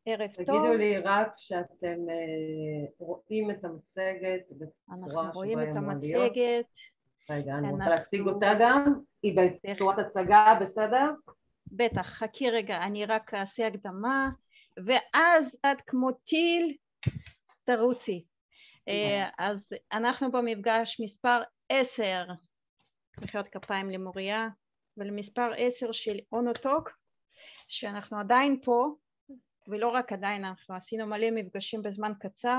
ערב תגידו טוב. לי רק שאתם רואים את המצגת אנחנו בצורה רואים שבה היא את אמורה להיות. המצגת. רגע, אני רוצה להציג אנחנו... אותה גם. היא בצורת הצגה, בסדר? בטח, חכי רגע, אני רק אעשה הקדמה, ואז את כמו טיל תרוצי. אז אנחנו במפגש מספר 10, מחיאות כפיים למוריה, ולמספר 10 של אונוטוק, שאנחנו עדיין פה, ולא רק עדיין, אנחנו עשינו מלא מפגשים בזמן קצר,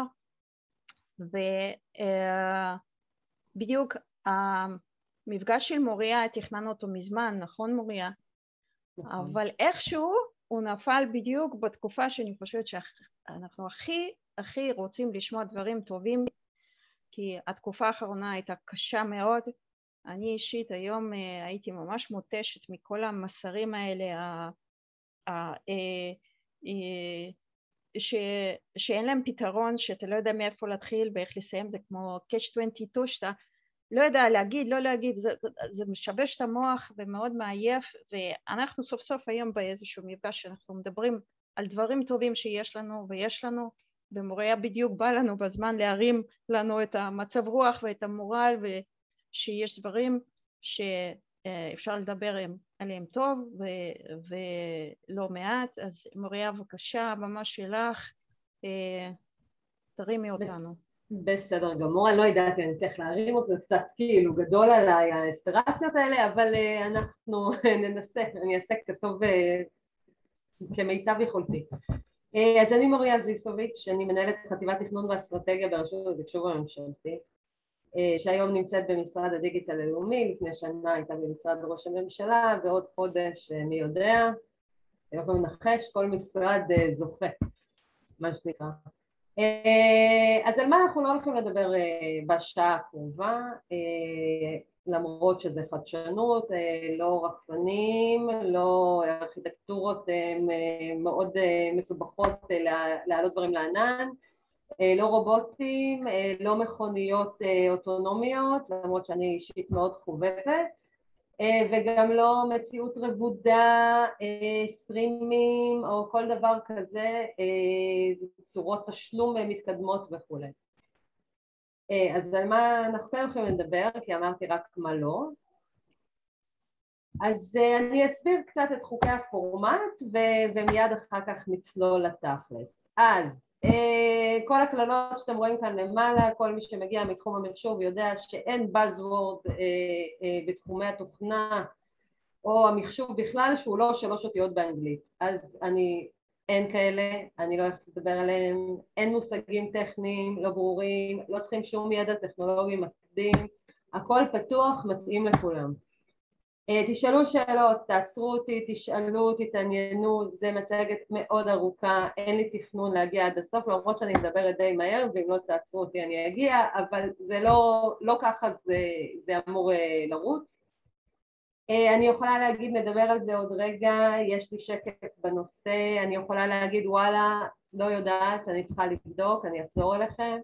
ובדיוק המפגש של מוריה תכננו אותו מזמן, נכון מוריה? אבל איכשהו הוא נפל בדיוק בתקופה שאני חושבת שאנחנו הכי רוצים לשמוע דברים טובים, כי התקופה האחרונה הייתה קשה מאוד. אני אישית היום הייתי ממש מותשת מכל המסרים האלה שאין להם פתרון, שאתה לא יודע מאיפה להתחיל ואיך לסיים, זה כמו catch 22 שאתה לא יודע להגיד, לא להגיד, זה משבש את המוח ומאוד מעייף, ואנחנו סוף סוף היום באיזשהו מפגש שאנחנו מדברים על דברים טובים שיש לנו ויש לנו, ומוריה בדיוק בא לנו בזמן להרים לנו את המצב רוח ואת המורל, ושיש דברים שאפשר לדבר עליהם טוב ולא מעט. אז מוריה בבקשה, ממש שלך, תרימי אותנו. בסדר גמור, אני לא יודעת אם אני צריך להרים אותו, זה קצת כאילו גדול עליי האספירציות האלה, אבל אנחנו ננסה, אני אעשה כתוב כמיטב יכולתי. אז אני מוריה זיסוביץ', אני מנהלת חטיבת תכנון ואסטרטגיה ברשות התקשוב הממשלתי, שהיום נמצאת במשרד הדיגיטל הלאומי, לפני שנה הייתה במשרד ראש הממשלה, ועוד חודש מי יודע, אנחנו מנחש, כל משרד זוכה, מה שנקרא. אז על מה אנחנו לא הולכים לדבר בשעה הקרובה, למרות שזה חדשנות, לא רחפנים, לא ארכיטקטורות מאוד מסובכות להעלות דברים לענן, לא רובוטים, לא מכוניות אוטונומיות, למרות שאני אישית מאוד חובבת, וגם לא מציאות רבודה, סטרימים או כל דבר כזה, צורות תשלום מתקדמות וכו'. אז על מה אנחנו כן הולכים לדבר, כי אמרתי רק מה לא. אז אני אסביר קצת את חוקי הפורמט ומיד אחר כך נצלול לתכלס. אז כל הכללות שאתם רואים כאן למעלה, כל מי שמגיע מתחום המחשוב יודע שאין Buzzword בתחומי התוכנה או המחשוב בכלל שהוא לא 3 אותיות באנגלית. אז אין כאלה, אני לא הולכת לדבר עליהם, אין מושגים טכניים לא ברורים, לא צריכים שום ידע טכנולוגי מקדים, הכל פתוח, מתאים לכולם. תשאלו שאלות, תעצרו אותי, תשאלו, תתעניינו, זה מצגת מאוד ארוכה, אין לי תכנון להגיע עד הסוף, למרות שאני מדברת די מהר, ואם לא תעצרו אותי אני אגיע, אבל זה לא ככה זה אמור לרוץ. אני יכולה להגיד, נדבר על זה עוד רגע, יש לי שקף בנושא, אני יכולה להגיד וואלה, לא יודעת, אני צריכה לבדוק, אני אחזור אליכם.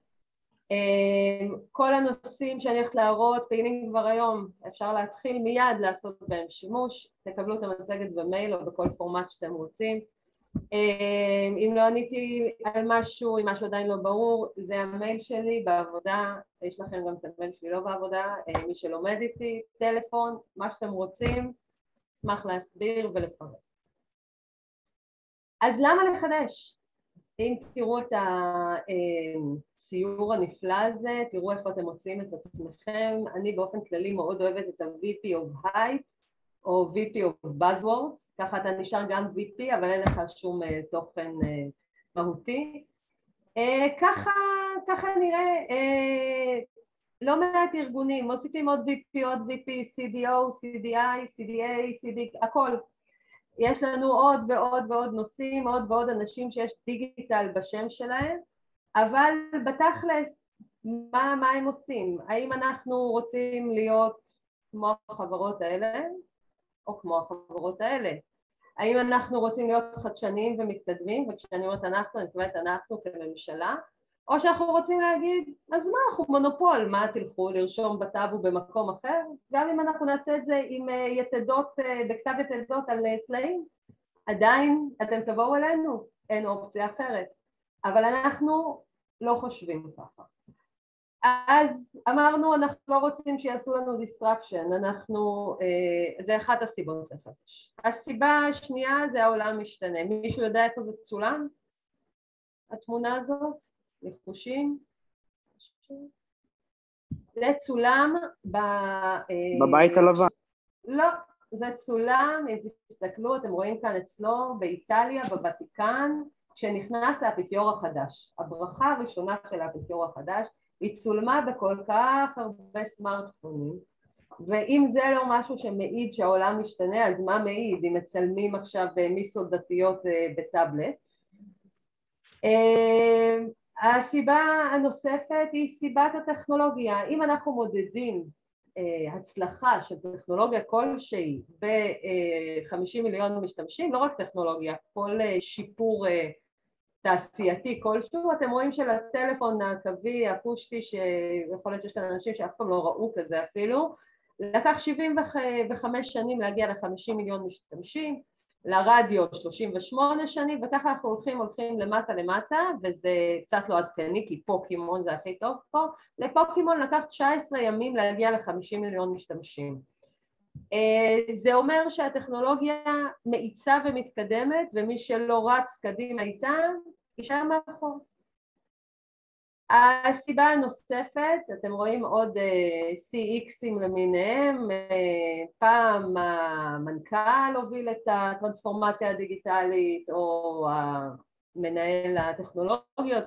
כל הנושאים שאני הולכת להראות פעילים כבר היום, אפשר להתחיל מיד לעשות בהם שימוש, תקבלו את המצגת במייל או בכל פורמט שאתם רוצים. אם לא עניתי על משהו, אם משהו עדיין לא ברור, זה המייל שלי בעבודה, יש לכם גם את המייל שלי לא בעבודה, מי שלומד איתי, טלפון, מה שאתם רוצים, אשמח להסביר ולפרט. אז למה לחדש? אם תראו את הציור הנפלא הזה, תראו איפה אתם מוצאים את עצמכם. אני באופן כללי מאוד אוהבת את ה-VP of Hype או VP of Buzzwords, ככה אתה נשאר גם VP אבל אין לך שום תוכן מהותי. ככה נראה לא מעט ארגונים, מוסיפים עוד VP, עוד VP, CDO, CDI, CDA, CD, הכל. יש לנו עוד ועוד ועוד נושאים, עוד ועוד אנשים שיש דיגיטל בשם שלהם, אבל בתכלס, מה הם עושים? האם אנחנו רוצים להיות כמו החברות האלה, או כמו החברות האלה? האם אנחנו רוצים להיות חדשניים ומתקדמים, וכשאני אומרת אנחנו, אני מתכוונת אנחנו כממשלה, או שאנחנו רוצים להגיד, אז מה, אנחנו מונופול, מה תלכו לרשום בטאבו במקום אחר? גם אם אנחנו נעשה את זה עם יתדות, בכתב יתדות על סלעים, עדיין אתם תבואו אלינו, אין אופציה אחרת, אבל אנחנו לא חושבים ככה. אז אמרנו, אנחנו לא רוצים שיעשו לנו דיסטרקשן, זה אחת הסיבות לחדש. הסיבה השנייה זה העולם משתנה. מישהו יודע איפה זה צולם? התמונה הזאת? ניחושים? זה צולם בבית הלבן. לא, זה צולם, אם תסתכלו, אתם רואים כאן אצלו באיטליה, בוותיקן, כשנכנס האפיפיור החדש. הברכה הראשונה של האפיפיור החדש, היא צולמה בכל כך הרבה סמארטפונים, ואם זה לא משהו שמעיד שהעולם משתנה, אז מה מעיד אם מצלמים עכשיו מיסות דתיות בטאבלט? הסיבה הנוספת היא סיבת הטכנולוגיה. אם אנחנו מודדים הצלחה של טכנולוגיה כלשהי ב-50 מיליון משתמשים, לא רק טכנולוגיה, כל שיפור תעשייתי כלשהו, אתם רואים שלטלפון הקווי, הפושטי, שיכול להיות שיש כאן אנשים שאף פעם לא ראו כזה אפילו, לקח 75 שנים להגיע ל-50 מיליון משתמשים, לרדיו 38 שנים, וככה אנחנו הולכים למטה, וזה קצת לא עדכני, כי פוקימון זה הכי טוב פה, לפוקימון לקח 19 ימים להגיע ל-50 מיליון משתמשים. זה אומר שהטכנולוגיה מאיצה ומתקדמת, ומי שלא רץ קדימה איתה, יישאר מאחור. הסיבה הנוספת, אתם רואים עוד CXים למיניהם, פעם המנכ"ל הוביל את הטרנספורמציה הדיגיטלית, או המנהל הטכנולוגיות,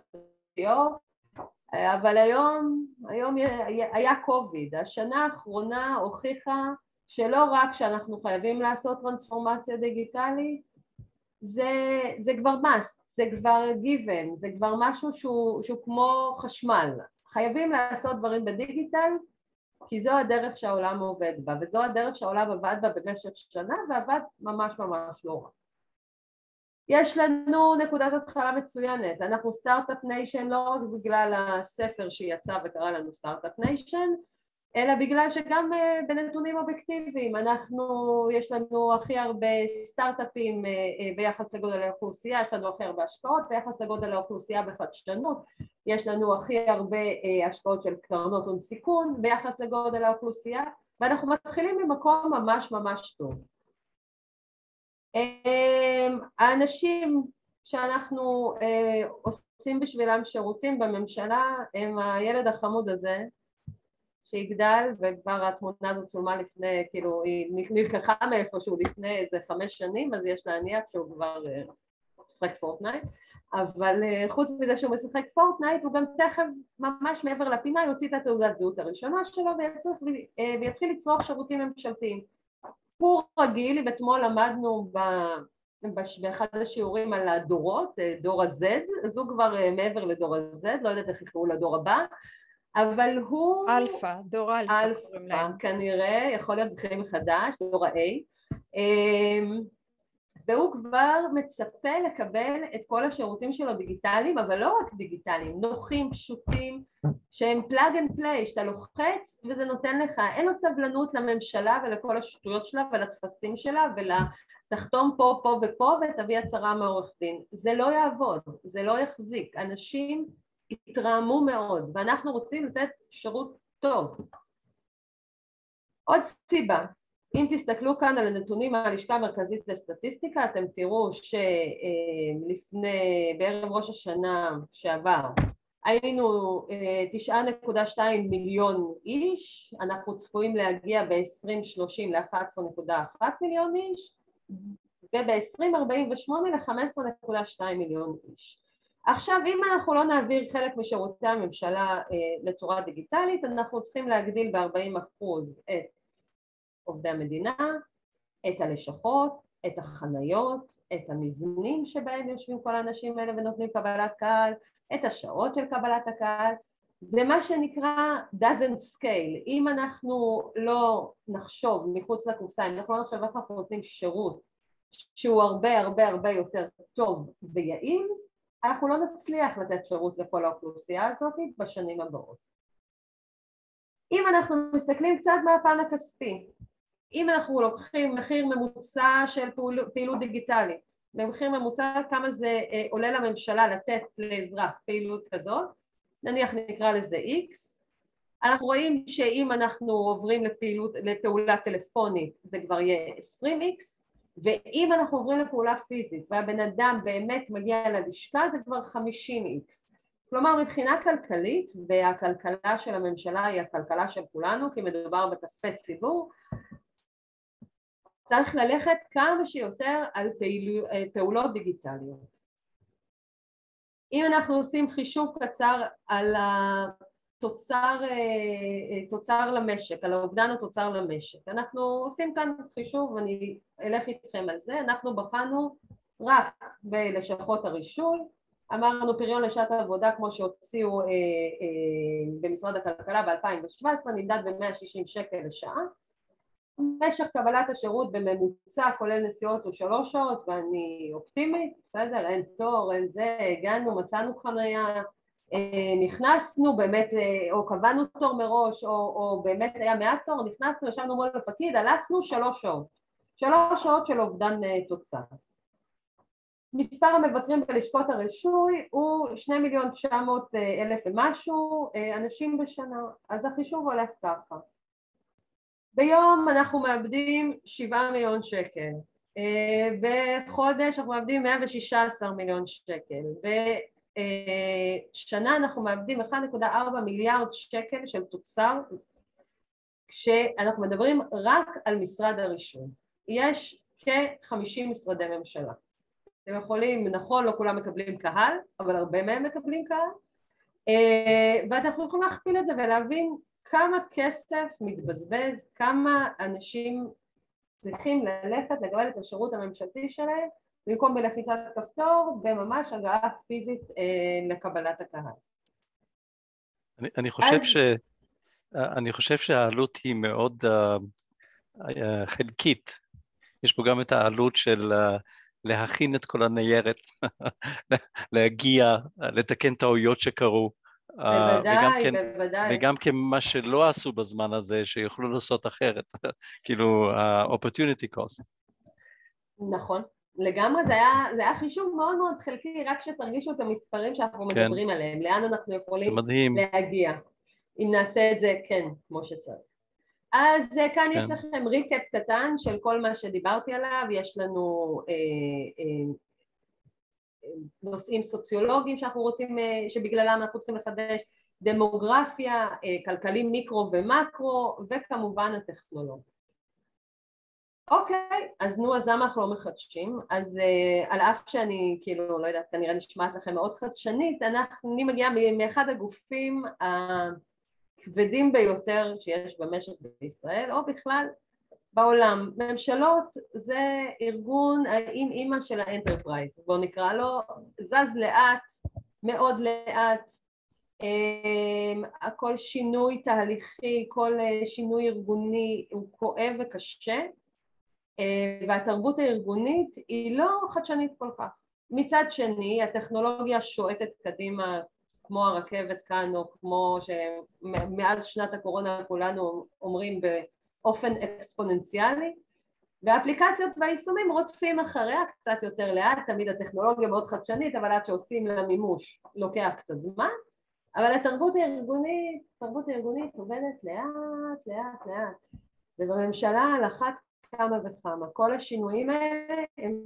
אבל היום היה קוביד. השנה האחרונה הוכיחה שלא רק שאנחנו חייבים לעשות טרנספורמציה דיגיטלית, זה כבר must, זה כבר given, זה כבר משהו שהוא כמו חשמל. חייבים לעשות דברים בדיגיטל, כי זו הדרך שהעולם עובד בה, וזו הדרך שהעולם עבד בה במשך שנה, ועבד ממש לא רע. יש לנו נקודת התחלה מצוינת, אנחנו סטארט-אפ ניישן לא רק בגלל הספר שיצא וקרא לנו סטארט-אפ ניישן, אלא בגלל שגם בנתונים אובייקטיביים, יש לנו הכי הרבה סטארט-אפים ביחס לגודל האוכלוסייה, יש לנו הכי הרבה השקעות ביחס לגודל האוכלוסייה בחדשנות, יש לנו הכי הרבה השקעות של קרנות הון סיכון ביחס לגודל האוכלוסייה, ואנחנו מתחילים ממקום ממש טוב. האנשים שאנחנו עושים בשבילם שירותים בממשלה הם הילד החמוד הזה, שיגדל, וכבר התמונה הזאת צולמה לפני, כאילו היא נלקחה מאיפשהו לפני איזה 5 שנים, אז יש להניח שהוא כבר משחק פורטנייט, אבל חוץ מזה שהוא משחק פורטנייט, הוא גם תכף ממש מעבר לפינה יוציא את התעודת זהות הראשונה שלו ויתחיל לצרוך שירותים ממשלתיים. הוא רגיל, ואתמול למדנו באחד השיעורים על הדורות, דור ה-Z, אז הוא כבר מעבר לדור ה-Z, לא יודעת איך יקראו לדור הבא, אבל הוא... אלפא, דור אלפא. אלפא, כנראה, יכול להיות בכלל מחדש, דור ה-A, והוא כבר מצפה לקבל את כל השירותים שלו דיגיטליים, אבל לא רק דיגיטליים, נוחים, פשוטים, שהם פלאג אנד פליי, שאתה לוחץ וזה נותן לך, אין לו סבלנות לממשלה ולכל השטויות שלה ולתפסים שלה ולתחתום פה ופה ותביא הצהרה מעורך דין. זה לא יעבוד, זה לא יחזיק, אנשים התרעמו מאוד ואנחנו רוצים לתת שירות טוב. עוד סיבה, אם תסתכלו כאן על הנתונים מהלשכה המרכזית לסטטיסטיקה, אתם תראו שלפני, בערב ראש השנה שעבר, היינו 9.2 מיליון איש, אנחנו צפויים להגיע ב-2030 ל-11.1 מיליון איש, וב-2048 ל-15.2 מיליון איש. עכשיו, אם אנחנו לא נעביר חלק משירותי הממשלה לצורה דיגיטלית, אנחנו צריכים להגדיל ב-40% את עובדי המדינה, את הלשכות, את החניות, את המבנים שבהם יושבים כל האנשים האלה ונותנים קבלת קהל, את השעות של קבלת הקהל. זה מה שנקרא doesn't scale. אם אנחנו לא נחשוב מחוץ לקופסה, אם אנחנו לא נחשוב איך אנחנו נותנים שירות שהוא הרבה יותר טוב ויעיל, אנחנו לא נצליח לתת שירות לכל האוכלוסייה הזאת בשנים הבאות. אם אנחנו מסתכלים קצת מהפן הכספי, אם אנחנו לוקחים מחיר ממוצע של פעילות דיגיטלית, במחיר ממוצע כמה זה עולה לממשלה לתת לאזרח פעילות כזאת, נניח נקרא לזה X, אנחנו רואים שאם אנחנו עוברים לפעולה טלפונית זה כבר יהיה 20X, ואם אנחנו עוברים לפעולה פיזית והבן אדם באמת מגיע ללשכה זה כבר 50X. כלומר מבחינה כלכלית, והכלכלה של הממשלה היא הכלכלה של כולנו כי מדובר בכספי ציבור, צריך ללכת כמה שיותר על פעולות דיגיטליות. אם אנחנו עושים חישוב קצר על תוצר למשק, על האובדן התוצר למשק, אנחנו עושים כאן חישוב ואני אלך איתכם על זה, אנחנו בחנו רק בלשכות הרישוי, אמרנו פריון לשעת העבודה כמו שהוציאו במשרד הכלכלה ב-2017 נמדד ב-160 שקל לשעה, משך קבלת השירות בממוצע כולל נסיעות הוא 3 שעות ואני אופטימית, בסדר, אין תור, אין זה, הגענו, מצאנו חניה, נכנסנו באמת, או קבענו תור מראש, או באמת היה מעט תור, נכנסנו, ישבנו מול הפקיד, הלכנו 3 שעות, 3 שעות של אובדן תוצר. מספר המבקרים בלשכות הרישוי הוא 2,900,000 ומשהו אנשים בשנה, אז החישוב הולך ככה. ביום אנחנו מאבדים 7 מיליון שקל, בחודש אנחנו מאבדים 116 מיליון שקל, בשנה אנחנו מאבדים 1.4 מיליארד שקל של תוצר, כשאנחנו מדברים רק על משרד הרישוי. יש כ-50 משרדי ממשלה. אתם יכולים, נכון, לא כולם מקבלים קהל, אבל הרבה מהם מקבלים קהל, ואנחנו יכולים להכפיל את זה ולהבין כמה כסף מתבזבז, כמה אנשים צריכים ללכת לקבל את השירות הממשלתי שלהם, במקום בלחיצת כפתור, בממש הגעה פיזית לקבלת הקהל. אני חושב שהעלות היא מאוד חלקית. יש פה גם את העלות של להכין את כל הניירת, להגיע, לתקן טעויות שקרו. בוודאי. וגם כמה שלא עשו בזמן הזה, שיוכלו לעשות אחרת, כאילו opportunity cost. נכון, לגמרי זה היה חישוב מאוד מאוד חלקי, רק שתרגישו את המספרים שאנחנו מדברים עליהם, לאן אנחנו יכולים להגיע, אם נעשה את זה כן, כמו שצריך. אז כאן יש לכם ריקאפ קטן של כל מה שדיברתי עליו, יש לנו נושאים סוציולוגיים שאנחנו רוצים, שבגללם אנחנו צריכים לחדש, דמוגרפיה, כלכלי מיקרו ומקרו, וכמובן הטכנולוגיה. אוקיי, אז למה אנחנו לא מחדשים? אז על אף שאני, כאילו, לא יודעת, כנראה נשמעת לכם מאוד חדשנית, אני מגיעה מאחד הגופים הכבדים ביותר שיש במשק בישראל, או בכלל בעולם. ממשלות זה ארגון האמא של האנטרפרייז, בואו נקרא לו, זז לאט, מאוד לאט, כל שינוי תהליכי, כל שינוי ארגוני הוא כואב וקשה, והתרבות הארגונית היא לא חדשנית כל כך. מצד שני, הטכנולוגיה שועטת קדימה כמו הרכבת כאן, או כמו שמאז שנת הקורונה כולנו אומרים באופן אקספוננציאלי, והאפליקציות והיישומים רודפים אחריה קצת יותר לאט, תמיד הטכנולוגיה מאוד חדשנית, אבל עד שעושים לה מימוש לוקח קצת זמן, אבל התרבות הארגונית עובדת לאט, ובממשלה על אחת כמה וכמה. כל השינויים האלה הם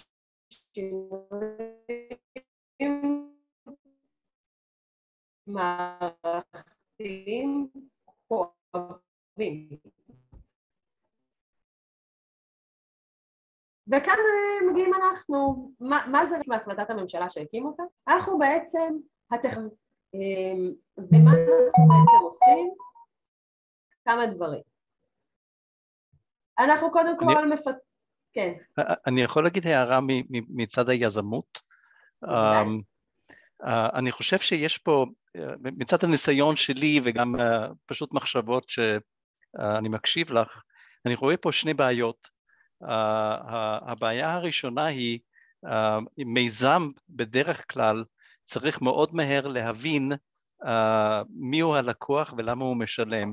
שינויים מערכתיים כואבים. וכאן מגיעים אנחנו, מה זה מהחלטת הממשלה שהקים אותה? אנחנו בעצם, ומה אנחנו בעצם עושים? כמה דברים. אנחנו קודם כל כן. אני יכול להגיד הערה מצד היזמות. אני חושב שיש פה, מצד הניסיון שלי וגם פשוט מחשבות שאני מקשיב לך, אני רואה פה שני בעיות. הבעיה הראשונה היא, מיזם בדרך כלל צריך מאוד מהר להבין מיהו הלקוח ולמה הוא משלם.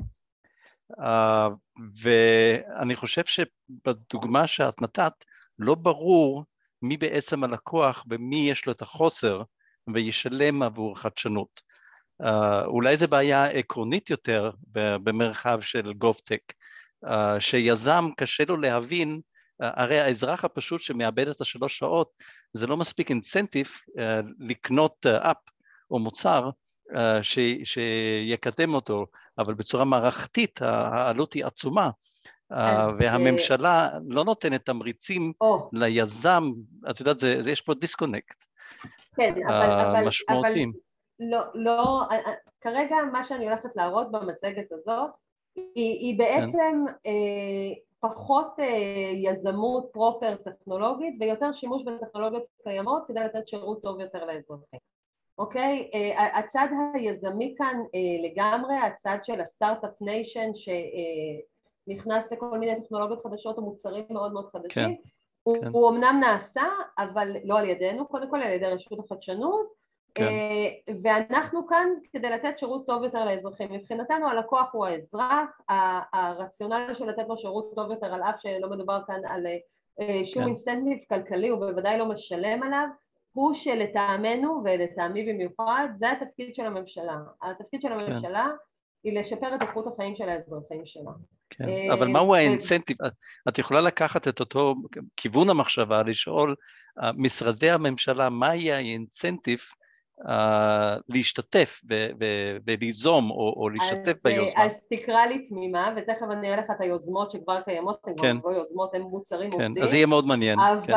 ואני חושב שבדוגמה שאת נתת, לא ברור מי בעצם הלקוח ומי יש לו את החוסר וישלם עבור חדשנות. אולי זו בעיה עקרונית יותר במרחב של גובטק, שיזם קשה לו להבין, הרי האזרח הפשוט שמאבד את 3 שעות, זה לא מספיק אינסנטיב לקנות אפ או מוצר שיקדם אותו, אבל בצורה מערכתית העלות היא עצומה, והממשלה לא נותנת תמריצים ליזם, את יודעת, יש פה דיסקונקט משמעותיים. לא, כרגע מה שאני הולכת להראות במצגת הזאת, היא בעצם פחות יזמות פרופר טכנולוגית ויותר שימוש בטכנולוגיות קיימות כדי לתת שירות טוב יותר לאזרחים. אוקיי? הצד היזמי כאן לגמרי, הצד של הסטארט-אפ ניישן שנכנס לכל מיני טכנולוגיות חדשות ומוצרים מאוד מאוד חדשים, הוא אמנם נעשה, אבל לא על ידינו, קודם כל על ידי רשות החדשנות, ואנחנו כאן כדי לתת שירות טוב יותר לאזרחים. מבחינתנו הלקוח הוא האזרח, הרציונל של לתת לו שירות טוב יותר, על אף שלא מדובר כאן על שום אינסנטיב כלכלי, הוא בוודאי לא משלם עליו, הוא שלטעמנו ולטעמי במיוחד, זה התפקיד של הממשלה. התפקיד של הממשלה היא לשפר את איכות החיים של האזרחים שלה. אבל מהו האינסנטיב? את יכולה לקחת את אותו כיוון המחשבה, לשאול משרדי הממשלה, מה יהיה האינסנטיב להשתתף וליזום או להשתתף ביוזמה? אז תקרא לי תמימה, ותכף אני אראה לך את היוזמות שכבר קיימות, הן כבר לא יוזמות, הן מוצרים עובדים. אז יהיה מאוד מעניין.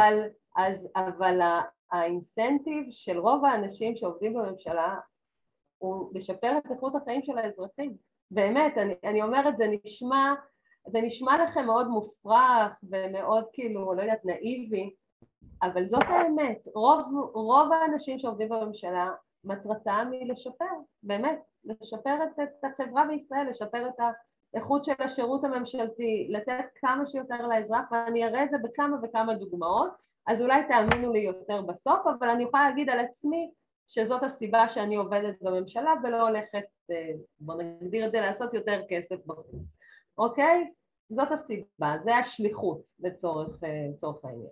אבל האינסנטיב של רוב האנשים שעובדים בממשלה הוא לשפר את איכות החיים של האזרחים. באמת, אני אומרת, זה נשמע לכם מאוד מופרך ומאוד כאילו, לא יודעת, נאיבי, אבל זאת האמת. רוב האנשים שעובדים בממשלה מטרתם היא לשפר, באמת, לשפר את החברה בישראל, לשפר את האיכות של השירות הממשלתי, לתת כמה שיותר לאזרח, ואני אראה את זה בכמה וכמה דוגמאות, אז אולי תאמינו לי יותר בסוף, אבל אני יכולה להגיד על עצמי שזאת הסיבה שאני עובדת בממשלה ולא הולכת, בוא נגדיר את זה, לעשות יותר כסף בחוץ, אוקיי? זאת הסיבה, זה השליחות לצורך העניין.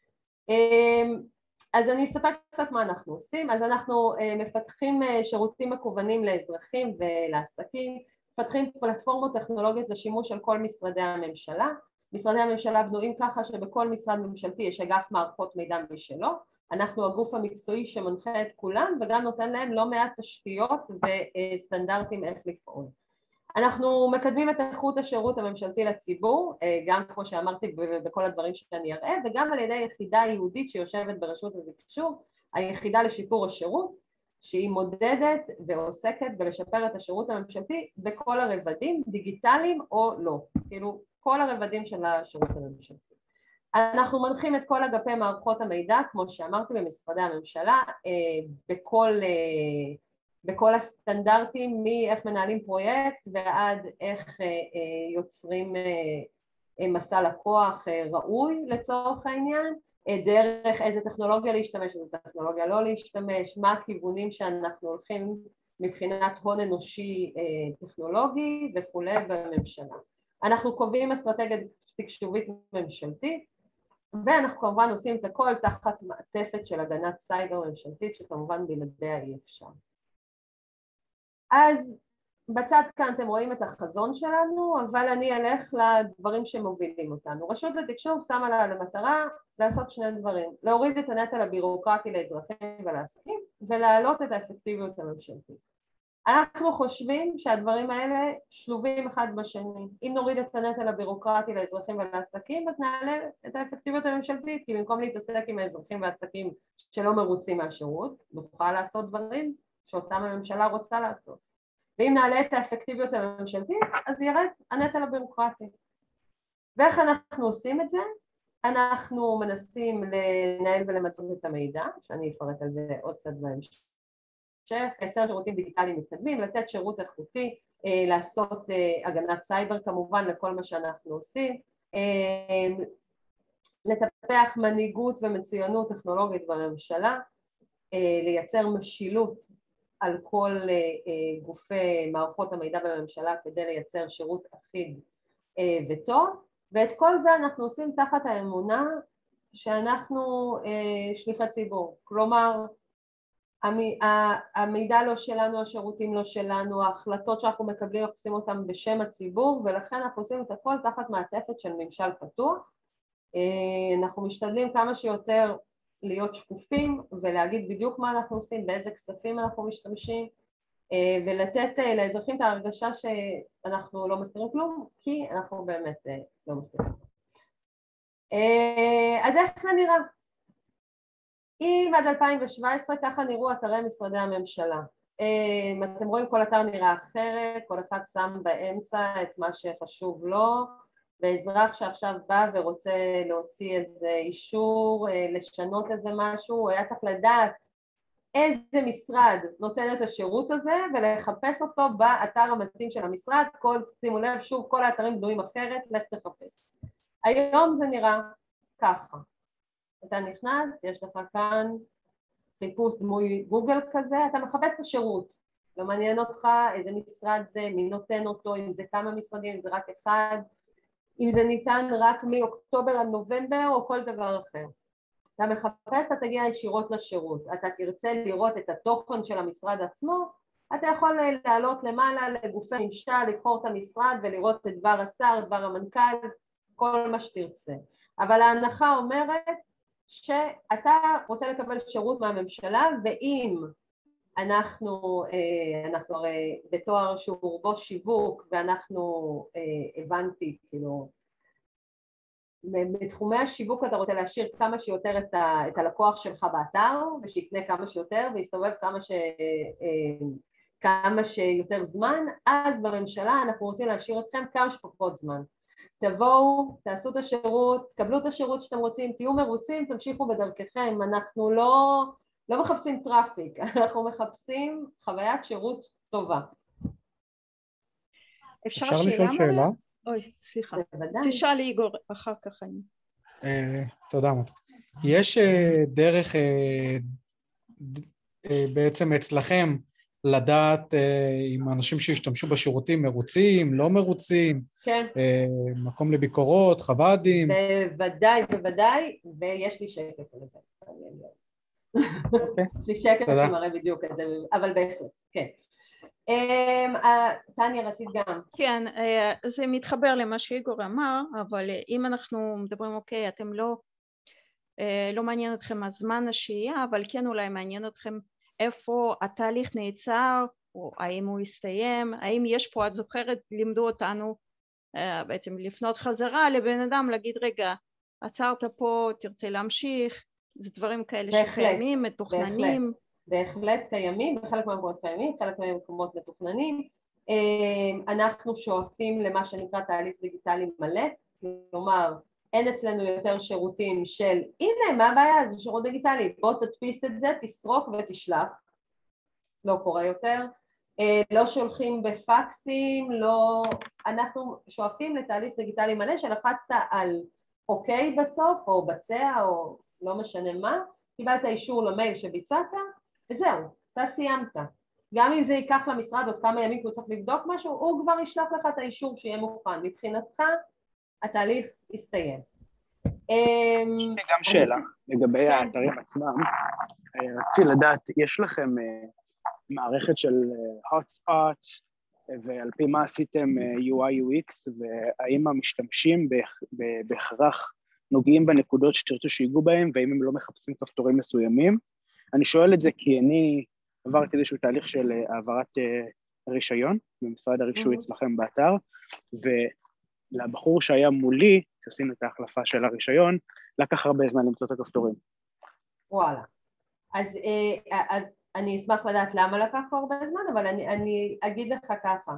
אז אני אספר קצת מה אנחנו עושים. אז אנחנו מפתחים שירותים מקוונים לאזרחים ולעסקים, מפתחים פלטפורמות טכנולוגיות לשימוש על כל משרדי הממשלה. משרדי הממשלה בנויים ככה שבכל משרד ממשלתי יש אגף מערכות מידע משלו, אנחנו הגוף המקצועי שמנחה את כולם וגם נותן להם לא מעט תשתיות וסטנדרטים איך לפעול. אנחנו מקדמים את איכות השירות הממשלתי לציבור, גם כמו שאמרתי בכל הדברים שאני אראה, וגם על ידי יחידה ייעודית שיושבת ברשות התקשוב, היחידה לשיפור השירות, שהיא מודדת ועוסקת בלשפר את השירות הממשלתי בכל הרבדים, דיגיטליים או לא, כאילו כל הרבדים של השירות הממשלתי. אנחנו מנחים את כל אגפי מערכות המידע, כמו שאמרתי, במשרדי הממשלה, בכל הסטנדרטים, מאיך מנהלים פרויקט ועד איך יוצרים מסע לקוח ראוי לצורך העניין, דרך איזה טכנולוגיה להשתמש, איזה טכנולוגיה לא להשתמש, מה הכיוונים שאנחנו הולכים מבחינת הון אנושי טכנולוגי וכולי בממשלה. אנחנו קובעים אסטרטגיה תקשובית ממשלתית, ואנחנו כמובן עושים את הכל תחת מעטפת של הגנת סייבר ממשלתית, שכמובן בלעדיה אי אפשר. אז בצד כאן אתם רואים את החזון שלנו, אבל אני אלך לדברים שמובילים אותנו. רשות התקשוב שמה לה למטרה לעשות שני דברים, להוריד את הנטל הבירוקרטי לאזרחים ולעסקים, ולהעלות את האפקטיביות הממשלתית. אנחנו חושבים שהדברים האלה שלובים אחד בשני. אם נוריד את הנטל הבירוקרטי לאזרחים ולעסקים, אז נעלה את האפקטיביות הממשלתית, כי במקום להתעסק עם האזרחים והעסקים שלא מרוצים מהשירות, נוכל לעשות דברים שאותם הממשלה רוצה לעשות. ואם נעלה את האפקטיביות הממשלתית, אז ירד הנטל הבירוקרטי. ואיך אנחנו עושים את זה? אנחנו מנסים לנהל ולמצות את המידע, שאני אפרט על זה עוד קצת בהמשך, לייצר שירותים דיגיטליים מתקדמים, לתת שירות איכותי, לעשות הגנת סייבר כמובן לכל מה שאנחנו עושים, לטפח מנהיגות ומצוינות טכנולוגית בממשלה, לייצר משילות על כל גופי מערכות המידע בממשלה כדי לייצר שירות אחיד וטוב, ואת כל זה אנחנו עושים תחת האמונה שאנחנו שליחי ציבור, כלומר המידע לא שלנו, השירותים לא שלנו, ההחלטות שאנחנו מקבלים אנחנו עושים אותם בשם הציבור, ולכן אנחנו עושים את הכל תחת מעטפת של ממשל פתוח. אנחנו משתדלים כמה שיותר להיות שקופים ולהגיד בדיוק מה אנחנו עושים, באיזה כספים אנחנו משתמשים, ולתת לאזרחים את ההרגשה שאנחנו לא מסתירים כלום, כי אנחנו באמת לא מסתירים. אז איך זה נראה? אם עד 2017 ככה נראו אתרי משרדי הממשלה. אתם רואים כל אתר נראה אחרת, כל אחד שם באמצע את מה שחשוב לו, ואזרח שעכשיו בא ורוצה להוציא איזה אישור, לשנות איזה משהו, הוא היה צריך לדעת איזה משרד נותן את השירות הזה ולחפש אותו באתר המתאים של המשרד. שימו לב, שוב, כל האתרים בנויים אחרת, לך תחפש. היום זה נראה ככה. אתה נכנס, יש לך כאן חיפוש דמוי גוגל כזה, אתה מחפש את השירות, לא מעניין אותך איזה משרד זה, מי נותן אותו, אם זה כמה משרדים, אם זה רק אחד, אם זה ניתן רק מאוקטובר עד נובמבר או כל דבר אחר. אתה מחפש, אתה תגיע ישירות לשירות, אתה תרצה לראות את התוכן של המשרד עצמו, אתה יכול לעלות למעלה לגופי ממשל, לבחור את המשרד ולראות את דבר השר, דבר המנכ"ל, כל מה שתרצה. אבל ההנחה אומרת שאתה רוצה לקבל שירות מהממשלה, ואם אנחנו הרי בתואר שהוא רובו שיווק, ואנחנו הבנתי, כאילו, בתחומי השיווק אתה רוצה להשאיר כמה שיותר את הלקוח שלך באתר, ושיתנה כמה שיותר, ויסתובב כמה שיותר זמן, אז בממשלה אנחנו רוצים להשאיר אתכם כמה שפחות זמן. תבואו, תעשו את השירות, תקבלו את השירות שאתם רוצים, תהיו מרוצים, תמשיכו בדרככם. אנחנו לא מחפשים טראפיק, אנחנו מחפשים חוויית שירות טובה. אפשר לשאול שאלה? אוי, סליחה. תשאל איגור, אחר כך אני. תודה מות. יש דרך בעצם אצלכם לדעת אם אנשים שהשתמשו בשירותים מרוצים, לא מרוצים, כן. מקום לביקורות, חוואדים? בוודאי, ויש לי שקף על זה. יש לי שקף שמראה בדיוק את זה, אבל בהחלט, כן. טניה, רצית גם. כן, זה מתחבר למה שאיגור אמר, אבל אם אנחנו מדברים, אוקיי, אתם לא מעניין אתכם הזמן השהייה, אבל כן אולי מעניין אתכם איפה התהליך נעצר, או האם הוא הסתיים, האם יש פה, את זוכרת, לימדו אותנו בעצם לפנות חזרה לבן אדם, להגיד רגע, עצרת פה, תרצה להמשיך, זה דברים כאלה שקיימים, מתוכננים. בהחלט קיימים, בחלק מהמקומות קיימים, חלק מהמקומות מתוכננים. אנחנו שואפים למה שנקרא תהליך דיגיטלי מלא, כלומר, אין אצלנו יותר שירותים של, הנה, מה הבעיה? זה שירות דיגיטלי, בוא תדפיס את זה, תסרוק ותשלח. לא קורה יותר. לא שולחים בפקסים, לא... אנחנו שואפים לתהליך דיגיטלי מלא, שלחצת על אוקיי בסוף, או בצע, או לא משנה מה, קיבלת אישור למייל שביצעת, וזהו, אתה סיימת. גם אם זה ייקח למשרד עוד כמה ימים, כי הוא צריך לבדוק משהו, הוא כבר ישלח לך את האישור שיהיה מוכן. מבחינתך, התהליך יסתיים. יש לי גם שאלה לגבי האתרים עצמם. רציתי לדעת, יש לכם מערכת של hotspot, ועל פי מה עשיתם UI UX, והאם המשתמשים בהכרח נוגעים בנקודות שתרצו שיגעו בהם, והאם הם לא מחפשים כפתורים מסוימים? אני שואל את זה כי אני עברתי איזשהו תהליך של העברת רישיון במשרד הרישוי אצלכם באתר, ולבחור שהיה מולי, שעשינו את ההחלפה של הרישיון, לקח הרבה זמן למצוא את הכפתורים. וואלה. אז אני אשמח לדעת למה לקח הרבה זמן, אבל אני אגיד לך ככה.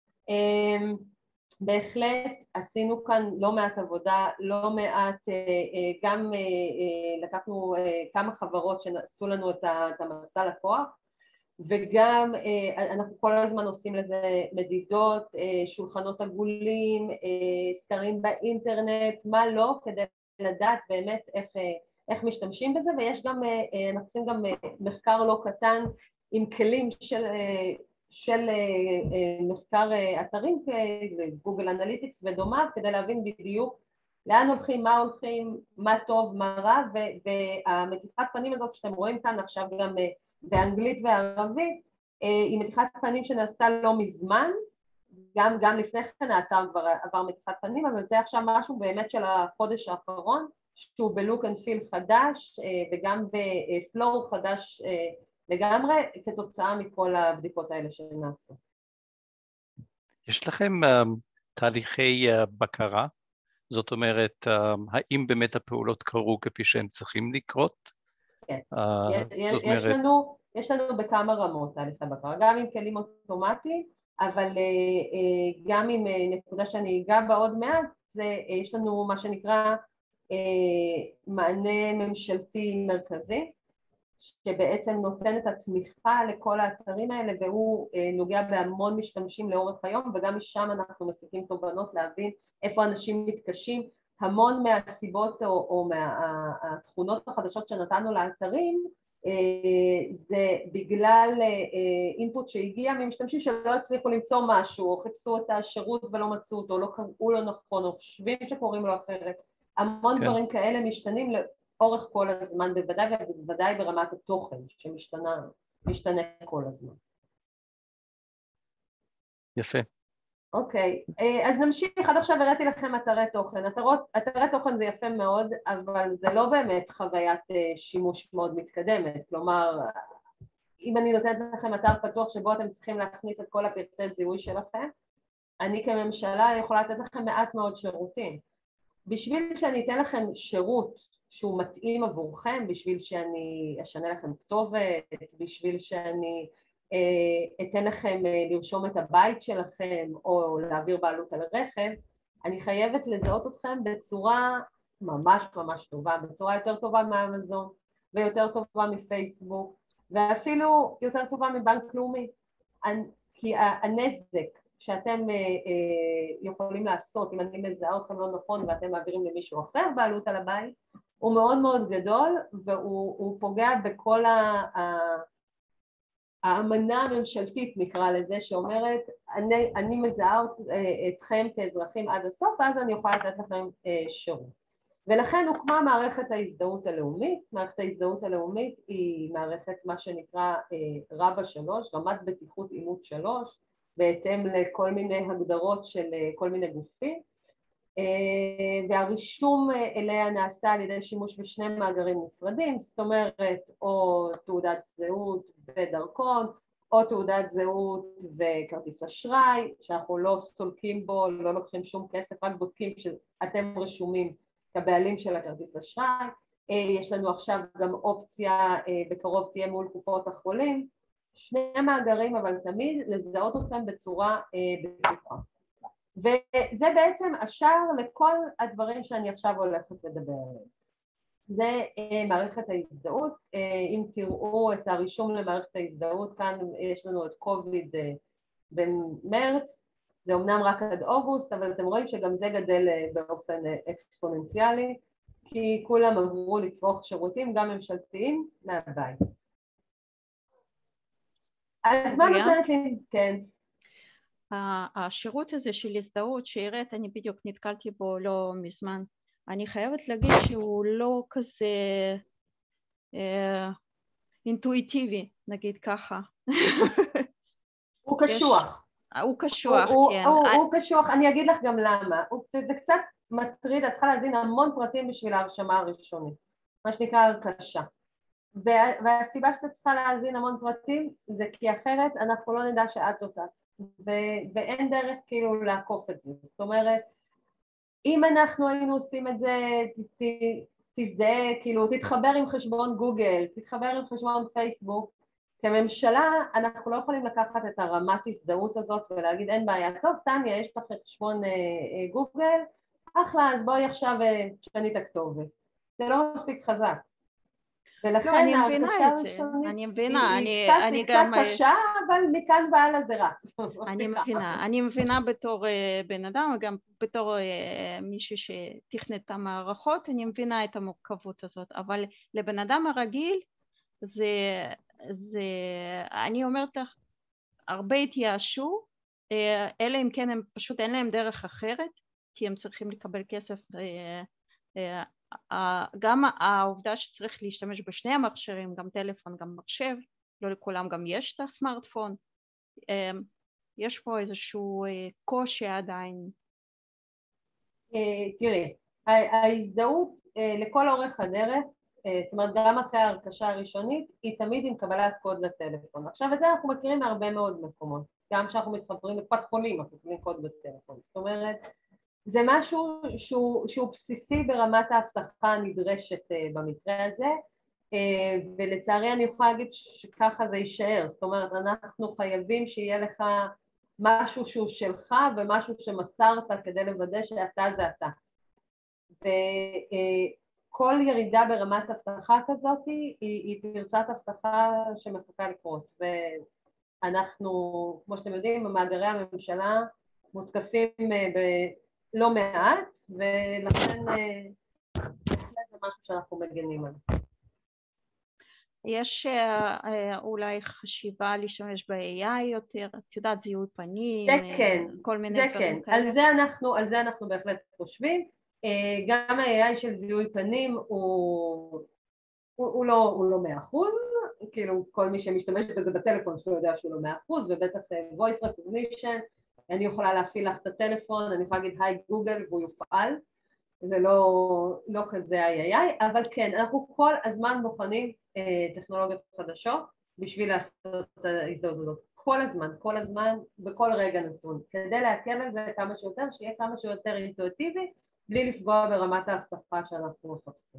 בהחלט עשינו כאן לא מעט עבודה, לא מעט, גם לקחנו כמה חברות שנעשו לנו את המסע לקוח, וגם אנחנו כל הזמן עושים לזה מדידות, שולחנות עגולים, סקרים באינטרנט, מה לא, כדי לדעת באמת איך משתמשים בזה, ויש גם, אנחנו עושים גם מחקר לא קטן עם כלים של מחקר אתרים, גוגל אנליטיקס ודומיו, כדי להבין בדיוק לאן הולכים, מה הולכים, מה טוב, מה רע, והמתיחת פנים הזאת שאתם רואים כאן עכשיו גם באנגלית וערבית, היא מתיחת פנים שנעשתה לא מזמן, גם לפני כן האתר כבר עבר מתיחת פנים, אבל זה עכשיו משהו באמת של החודש האחרון, שהוא בלוק אנד פיל חדש, וגם בפלואו חדש לגמרי, כתוצאה מכל הבדיקות האלה שנעשו. יש לכם תהליכי בקרה? זאת אומרת, האם באמת הפעולות קרו כפי שהן צריכים לקרות? כן, אומרת... יש לנו בכמה רמות תהליכי בקרה, גם עם כלים אוטומטיים, אבל גם עם נקודה שאני אגע בה עוד מעט, יש לנו מה שנקרא מענה ממשלתי מרכזי, שבעצם נותן את התמיכה לכל האתרים האלה, והוא נוגע בהמון משתמשים לאורך היום, וגם משם אנחנו מסיקים תובנות להבין איפה אנשים מתקשים. המון מהסיבות או מהתכונות החדשות שנתנו לאתרים, זה בגלל אינפוט שהגיע ממשתמשים שלא הצליחו למצוא משהו, או חיפשו את השירות ולא מצאו אותו, לא קראו לו נכון, או חושבים שקוראים לו אחרת. המון דברים כאלה משתנים לאורך כל הזמן, בוודאי ברמת התוכן שמשתנה כל הזמן. יפה. אוקיי, אז נמשיך. עד עכשיו הראיתי לכם אתרי תוכן. אתרי תוכן זה יפה מאוד, אבל זה לא באמת חוויית שימוש מאוד מתקדמת. כלומר, אם אני נותנת לכם אתר פתוח שבו אתם צריכים להכניס את כל הפרטי זיהוי שלכם, אני כממשלה יכולה לתת לכם מעט מאוד שירותים. בשביל שאני אתן לכם שירות שהוא מתאים עבורכם, בשביל שאני אשנה לכם כתובת, בשביל שאני אתן לכם לרשום את הבית שלכם או להעביר בעלות על הרכב, אני חייבת לזהות אתכם בצורה ממש ממש טובה, בצורה יותר טובה מאמזון ויותר טובה מפייסבוק ואפילו יותר טובה מבנק לאומי, כי הנזק שאתם יכולים לעשות אם אני מזהה אתכם לא נכון ואתם מעבירים למישהו אחר בעלות על הבית הוא מאוד מאוד גדול, והוא פוגע בכל האמנה הממשלתית נקרא לזה, שאומרת אני מזהה אתכם כאזרחים עד הסוף, ואז אני יכולה לתת לכם שירות. ולכן הוקמה מערכת ההזדהות הלאומית. מערכת ההזדהות הלאומית היא מערכת מה שנקרא רב"א 3, רמת בטיחות אימות 3, בהתאם לכל מיני הגדרות של כל מיני גופים, והרישום אליה נעשה על ידי שימוש בשני מאגרים נפרדים, זאת אומרת או תעודת זהות ודרכון, או תעודת זהות וכרטיס אשראי, שאנחנו לא סולקים בו, לא לוקחים שום כסף, רק בודקים שאתם רשומים כבעלים של הכרטיס אשראי. יש לנו עכשיו גם אופציה, בקרוב תהיה מול קופות החולים, שני מאגרים אבל תמיד לזהות אתכם בצורה בטוחה. וזה בעצם השער לכל הדברים שאני עכשיו הולכת לדבר עליהם. זה מערכת ההזדהות. אם תראו את הרישום למערכת ההזדהות, כאן יש לנו את קוביד במרץ, זה אומנם רק עד אוגוסט, אבל אתם רואים שגם זה גדל באופן אקספוננציאלי, כי כולם עברו לצרוך שירותים גם ממשלתיים מהבית. אז מה נותנת לי? כן. השירות הזה של הזדהות שהראית, אני בדיוק נתקלתי בו לא מזמן. אני חייבת להגיד שהוא לא כזה אינטואיטיבי, נגיד ככה. הוא קשוח. הוא קשוח, כן. הוא קשוח, אני אגיד לך גם למה. זה קצת מטריד, את צריכה להזין המון פרטים בשביל ההרשמה הראשונית, מה שנקרא הרכשה. והסיבה שאתה צריכה להזין המון פרטים זה כי אחרת אנחנו לא נדע שאת זאת את. ואין דרך כאילו לעקוף את זה. זאת אומרת, אם אנחנו היינו עושים את זה, תזדהה, כאילו תתחבר עם חשבון גוגל, תתחבר עם חשבון פייסבוק, כממשלה אנחנו לא יכולים לקחת את הרמת הזדהות הזאת ולהגיד אין בעיה, טוב טניה יש לך חשבון גוגל, אחלה, אז בואי עכשיו תשני את הכתובת. זה לא מספיק חזק. ולכן ההרכשה הראשונית היא קצת קשה, אבל מכאן והלאה זה רץ. אני מבינה בתור בן אדם, וגם בתור מישהו שתכנת המערכות, אני מבינה את המורכבות הזאת, אבל לבן אדם הרגיל, אני אומרת לך, הרבה התייאשו, אלא אם כן הם פשוט אין להם דרך אחרת, כי הם צריכים לקבל כסף. גם העובדה שצריך להשתמש בשני המכשירים, גם טלפון, גם מחשב, לא לכולם גם יש את הסמארטפון. יש פה איזשהו קושי עדיין. תראי, ההזדהות לכל אורך הדרך, זאת אומרת גם אחרי ההרכשה הראשונית, היא תמיד עם קבלת קוד לטלפון. עכשיו את זה אנחנו מכירים מהרבה מאוד מקומות, גם כשאנחנו מתחברים לקופת חולים, אנחנו מקבלים קוד בטלפון. זאת אומרת, זה משהו שהוא בסיסי ברמת ההבטחה הנדרשת במקרה הזה, ולצערי אני יכולה להגיד שככה זה יישאר. זאת אומרת, אנחנו חייבים שיהיה לך משהו שהוא שלך ומשהו שמסרת כדי לוודא שאתה זה אתה. וכל ירידה ברמת הבטחה כזאת היא פרצת הבטחה שמחכה לקרות. ואנחנו, כמו שאתם יודעים, במאגרי הממשלה מותקפים בלא מעט, ולכן זה משהו שאנחנו מגנים עליו. יש אולי חשיבה להשתמש ב-AI יותר, את יודעת, זיהוי פנים, זה כן, כל מיני זה דברים כן, כאלה. על זה אנחנו בהחלט חושבים. גם ה-AI של זיהוי פנים הוא לא 100%, כאילו כל מי שמשתמש בזה בטלפון שלו יודע שהוא לא 100%, ובטח voice recognition, אני יכולה להפעיל לך את הטלפון, אני יכולה להגיד היי גוגל והוא יופעל, זה לא כזה איי, אבל כן, אנחנו כל הזמן בוחנים טכנולוגיות חדשות בשביל לעשות את ההזדהות הזאת. כל הזמן, בכל רגע נתון, כדי להקל על זה כמה שיותר, שיהיה כמה שיותר אינטואיטיבי, בלי לפגוע ברמת ההבטחה שאנחנו מחפשים.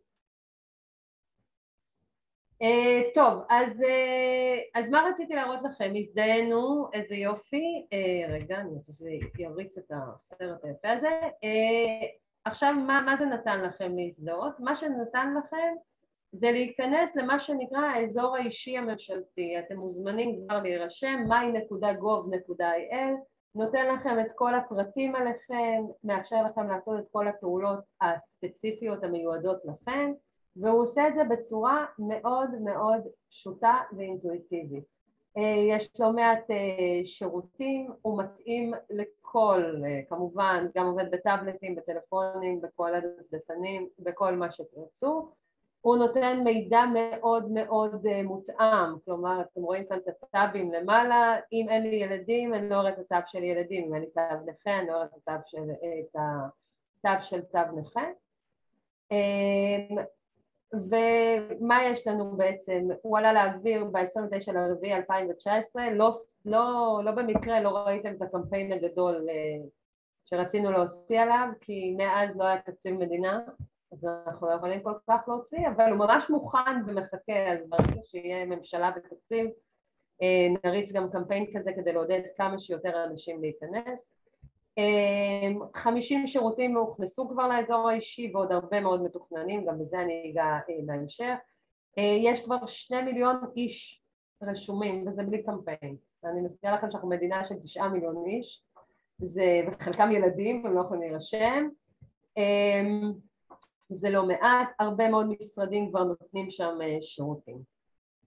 טוב, אז מה רציתי להראות לכם? הזדהינו, איזה יופי, רגע, אני רוצה שזה יריץ את הסרט היפה הזה. עכשיו, מה זה נתן לכם להזדהות? מה שנתן לכם זה להיכנס למה שנקרא האזור האישי הממשלתי. אתם מוזמנים כבר להירשם, my.gov.il, נותן לכם את כל הפרטים עליכם, מאפשר לכם לעשות את כל הפעולות הספציפיות המיועדות לכם, והוא עושה את זה בצורה מאוד מאוד פשוטה ואינטואיטיבית. יש לו מעט שירותים, הוא מתאים לכל, כמובן, גם עובד בטאבלטים, בטלפונים, בכל הדפדפנים, בכל מה שתרצו. הוא נותן מידע מאוד מאוד מותאם, כלומר, אתם רואים כאן את הטאבים למעלה, אם אין לי ילדים, אני לא רואה את הטאב של ילדים, אם אין לי טאב נכה, אני לא רואה את הטאב של טאב נכה. ומה יש לנו בעצם? הוא עלה להגביר ב-29.4.2019, לא במקרה לא ראיתם את הקמפיין הגדול שרצינו להוציא עליו, כי מאז לא היה תקציב מדינה, אז אנחנו לא יכולים כל כך להוציא, אבל הוא ממש מוכן ומחכה, אז ברגע שיהיה ממשלה ותקציב, נריץ גם קמפיין כזה כדי לעודד כמה שיותר אנשים להיכנס. 50 שירותים הוכנסו כבר לאזור האישי ועוד הרבה מאוד מתוכננים, גם בזה אני אגע בהמשך. יש כבר 2 מיליון איש רשומים, וזה בלי קמפיין. אני מזכירה לכם שאנחנו מדינה של 9 מיליון איש, וחלקם ילדים, הם לא יכולים להירשם. זה לא מעט, הרבה מאוד משרדים כבר נותנים שם שירותים.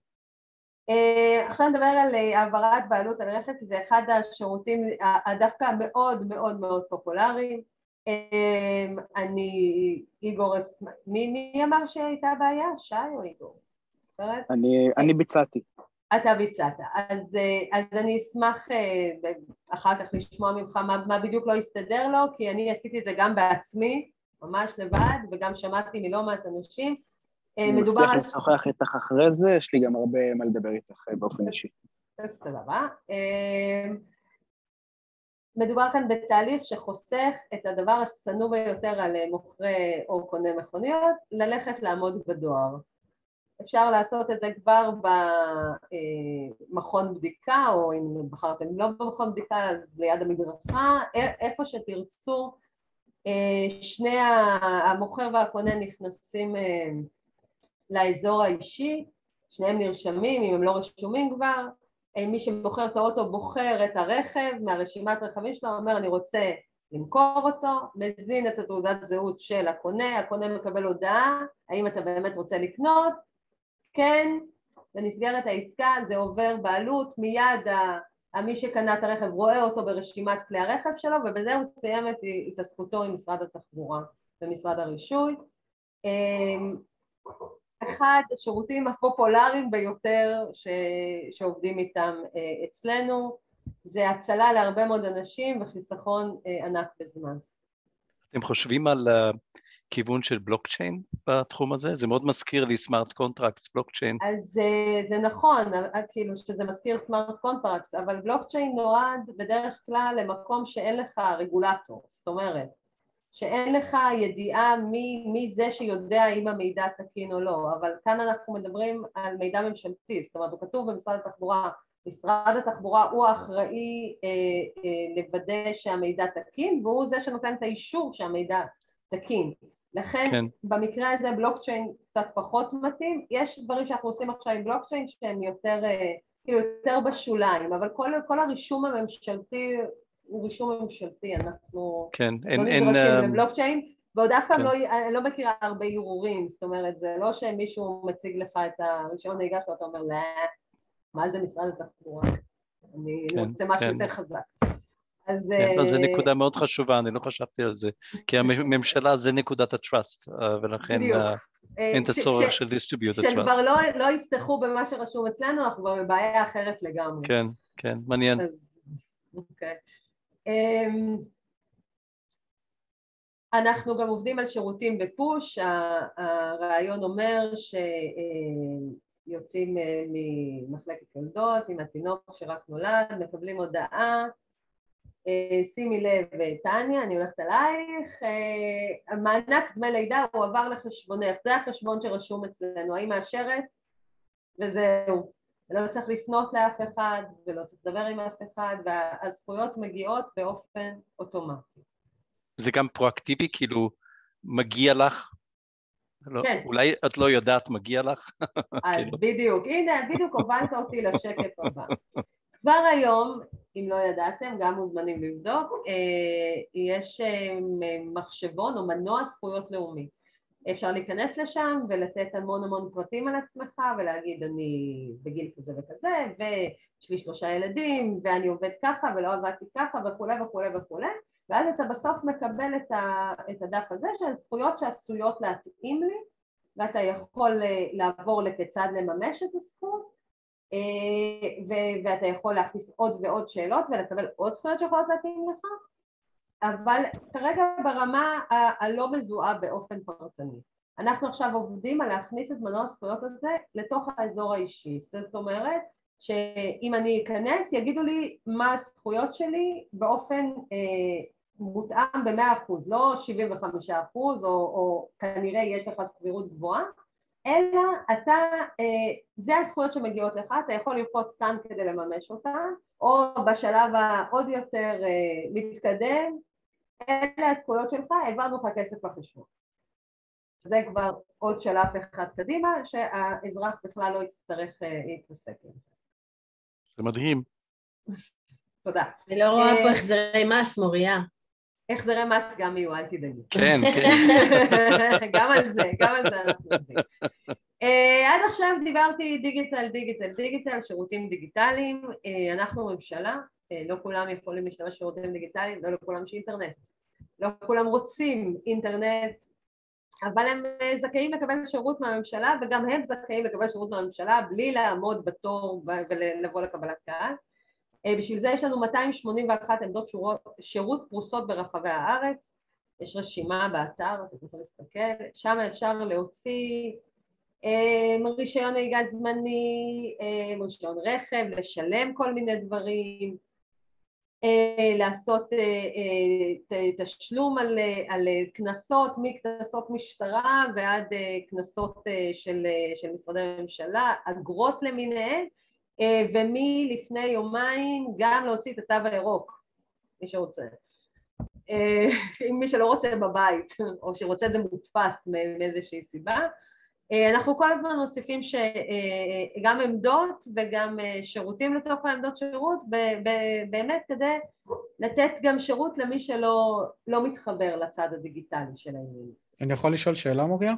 עכשיו נדבר על העברת בעלות על רכב, כי זה אחד השירותים דווקא מאוד מאוד מאוד פופולריים. איגור, מי אמר שהייתה בעיה? שי או איגור? אני ביצעתי. אתה ביצעת, אז אני אשמח אחר כך לשמוע ממך מה בדיוק לא יסתדר לו, כי אני עשיתי את זה גם בעצמי, ממש לבד, וגם שמעתי מלא מעט אנשים. אני מבטיח לשוחח איתך אחרי זה, יש לי גם הרבה מה לדבר איתך באופן אישי. סבבה. מדובר כאן בתהליך שחוסך את הדבר השנוא ביותר על מוכרי או קונה מכוניות, ללכת לעמוד בדואר. אפשר לעשות את זה כבר במכון בדיקה, או אם בחרתם לא במכון בדיקה, אז ליד המדרכה, איפה שתרצו. שני המוכר והקונה נכנסים לאזור האישי, שניהם נרשמים, אם הם לא רשומים כבר, מי שבוחר את האוטו בוחר את הרכב מהרשימת רכבים שלו, אומר אני רוצה למכור אותו, מזין את התעודת זהות של הקונה, הקונה מקבל הודעה, האם אתה באמת רוצה לקנות, כן, ונסגרת העסקה, זה עובר בעלות, מיד מי שקנה את הרכב רואה אותו ברשימת כלי הרכב שלו, ובזה הוא סיים את התעסקותו עם משרד התחבורה ומשרד הרישוי. אחד השירותים הפופולריים ביותר שעובדים איתם אצלנו, זה הצלה להרבה מאוד אנשים וחיסכון ענק בזמן. אתם חושבים על כיוון של בלוקצ'יין בתחום הזה? זה מאוד מזכיר לי סמארט קונטרקטס, בלוקצ'יין. אז זה נכון, כאילו שזה מזכיר סמארט קונטרקטס, אבל בלוקצ'יין נועד בדרך כלל למקום שאין לך רגולטור, זאת אומרת, שאין לך ידיעה מי זה שיודע אם המידע תקין או לא, אבל כאן אנחנו מדברים על מידע ממשלתי, זאת אומרת, הוא כתוב במשרד התחבורה, משרד התחבורה הוא האחראי לוודא שהמידע תקין, והוא זה שנותן את האישור שהמידע תקין. לכן כן. במקרה הזה בלוקצ'יין קצת פחות מתאים, יש דברים שאנחנו עושים עכשיו עם בלוקצ'יין שהם יותר בשוליים, אבל כל הרישום הממשלתי הוא רישום ממשלתי, אנחנו כן, לא נדרשים לבלוקצ'יין, ועוד אף פעם לא מכירה הרבה ערעורים, זאת אומרת, זה לא שמישהו מציג לך את הרישיון נהיגה שלו, אתה אומר, לא, מה זה משרד התחבורה? אני רוצה משהו יותר חזק. אז זו נקודה מאוד חשובה, אני לא חשבתי על זה, כי הממשלה זה נקודת הטראסט, ולכן אין את הצורך של דיסטריביוט הטראסט. כשכבר לא יפתחו במה שרשום אצלנו, אנחנו כבר בבעיה אחרת לגמרי. כן, כן, מעניין. אוקיי. אנחנו גם עובדים על שירותים בפוש, הרעיון אומר שיוצאים ממחלקת יולדות, עם התינוק שרק נולד, מקבלים הודעה, שימי לב טניה, אני הולכת עלייך, המענק דמי לידה הוא עבר לחשבונך, זה החשבון שרשום אצלנו, האם מאשרת? וזהו, לא צריך לפנות לאף אחד ולא צריך לדבר עם אף אחד, והזכויות מגיעות באופן אוטומטי. זה גם פרואקטיבי, כאילו מגיע לך? כן. אולי את לא יודעת מגיע לך? אז בדיוק, הנה בדיוק הובלת אותי לשקף הבא. כבר היום, אם לא ידעתם, גם מוזמנים לבדוק, יש מחשבון או מנוע זכויות לאומי. אפשר להיכנס לשם ולתת המון פרטים על עצמך ולהגיד אני בגיל כזה וכזה ויש לי 3 ילדים ואני עובד ככה ולא עבדתי ככה וכו', ואז אתה בסוף מקבל את הדף הזה של זכויות שעשויות להתאים לי, ואתה יכול לעבור לכיצד לממש את הזכות, ואתה יכול להכניס עוד ועוד שאלות ולקבל עוד זכויות שיכולות להתאים לך, אבל כרגע ברמה הלא מזוהה באופן פרטני. אנחנו עכשיו עובדים על להכניס את מנוע הזכויות הזה לתוך האזור האישי, זאת אומרת שאם אני אכנס יגידו לי מה הזכויות שלי באופן מותאם ב100%, לא 75% או כנראה יש לך סבירות גבוהה, אלא אתה, זה הזכויות שמגיעות לך, אתה יכול ללחוץ כאן כדי לממש אותן, או בשלב העוד יותר מתקדם, אלה הזכויות שלך, העברנו לך כסף לחשבון. זה כבר עוד שלב אחד קדימה, שהאזרח בכלל לא יצטרך להתעסק עם זה. זה מדהים. תודה. אני לא רואה פה החזרי מס, מוריה. החזרי מס גם יהיו, אל תדאגי. כן, כן. גם על זה אנחנו עובדים. עד עכשיו דיברתי דיגיטל, שירותים דיגיטליים, אנחנו ממשלה, לא כולם יכולים להשתמש בשירותים דיגיטליים, לא לכולם יש אינטרנט, לא כולם רוצים אינטרנט, אבל הם זכאים לקבל שירות מהממשלה, וגם הם זכאים לקבל שירות מהממשלה בלי לעמוד בתור ולבוא לקבלת קהל. בשביל זה יש לנו 281 עמדות שירות פרוסות ברחבי הארץ, יש רשימה באתר, אתם יכולים להסתכל, שם אפשר להוציא רישיון נהיגה זמני, רישיון רכב, לשלם כל מיני דברים, לעשות תשלום על כנסות, מכנסות משטרה ועד כנסות של משרדי ממשלה, אגרות למיניהן, ומלפני יומיים גם להוציא את התו הירוק, מי שרוצה. מי שלא רוצה בבית, או שרוצה את זה מודפס מאיזושהי סיבה. אנחנו כל הזמן מוסיפים גם עמדות וגם שירותים לתוך העמדות שירות, באמת כדי לתת גם שירות למי שלא מתחבר לצד הדיגיטלי של העניין. אני יכול לשאול שאלה, מוריה?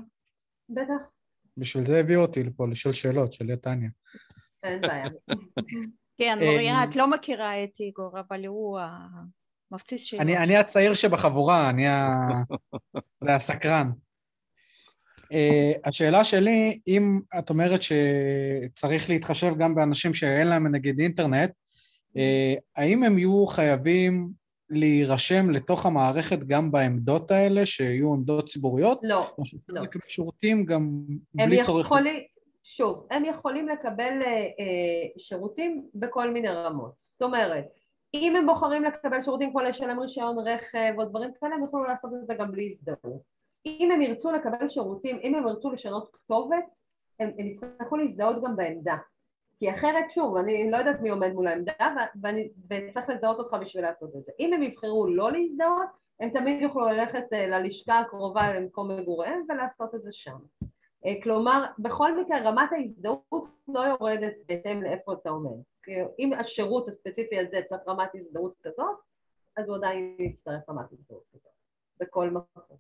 בטח. בשביל זה הביאו אותי לפה, לשאול שאלות של טניה. אין בעיה. כן, מוריה, את לא מכירה את איגור, אבל הוא המפציץ שלו. אני הצעיר שבחבורה, זה הסקרן. השאלה שלי, אם את אומרת שצריך להתחשב גם באנשים שאין להם נגיד אינטרנט, האם הם יהיו חייבים להירשם לתוך המערכת גם בעמדות האלה, שיהיו עמדות ציבוריות? לא, או שצריך לא. לקבל שירותים גם בלי צורך? שוב, הם יכולים לקבל שירותים בכל מיני רמות. זאת אומרת, אם הם בוחרים לקבל שירותים כמו לשלם רישיון רכב או דברים כאלה, הם יכולים לעשות את זה גם בלי הזדהות. אם הם ירצו לקבל שירותים, אם הם ירצו לשנות כתובת, הם יצטרכו להזדהות גם בעמדה. כי אחרת, שוב, אני לא יודעת מי עומד מול העמדה, וצריך לזהות אותך בשביל לעשות את זה. אם הם יבחרו לא להזדהות, הם תמיד יוכלו ללכת ללשכה הקרובה למקום מגוריהם ולעשות את זה שם. כלומר, בכל מקרה, רמת ההזדהות לא יורדת בהתאם לאיפה אתה עומד. אם השירות הספציפי הזה צריך רמת הזדהות כזאת, אז הוא עדיין יצטרך רמת הזדהות כזאת, בכל מקום.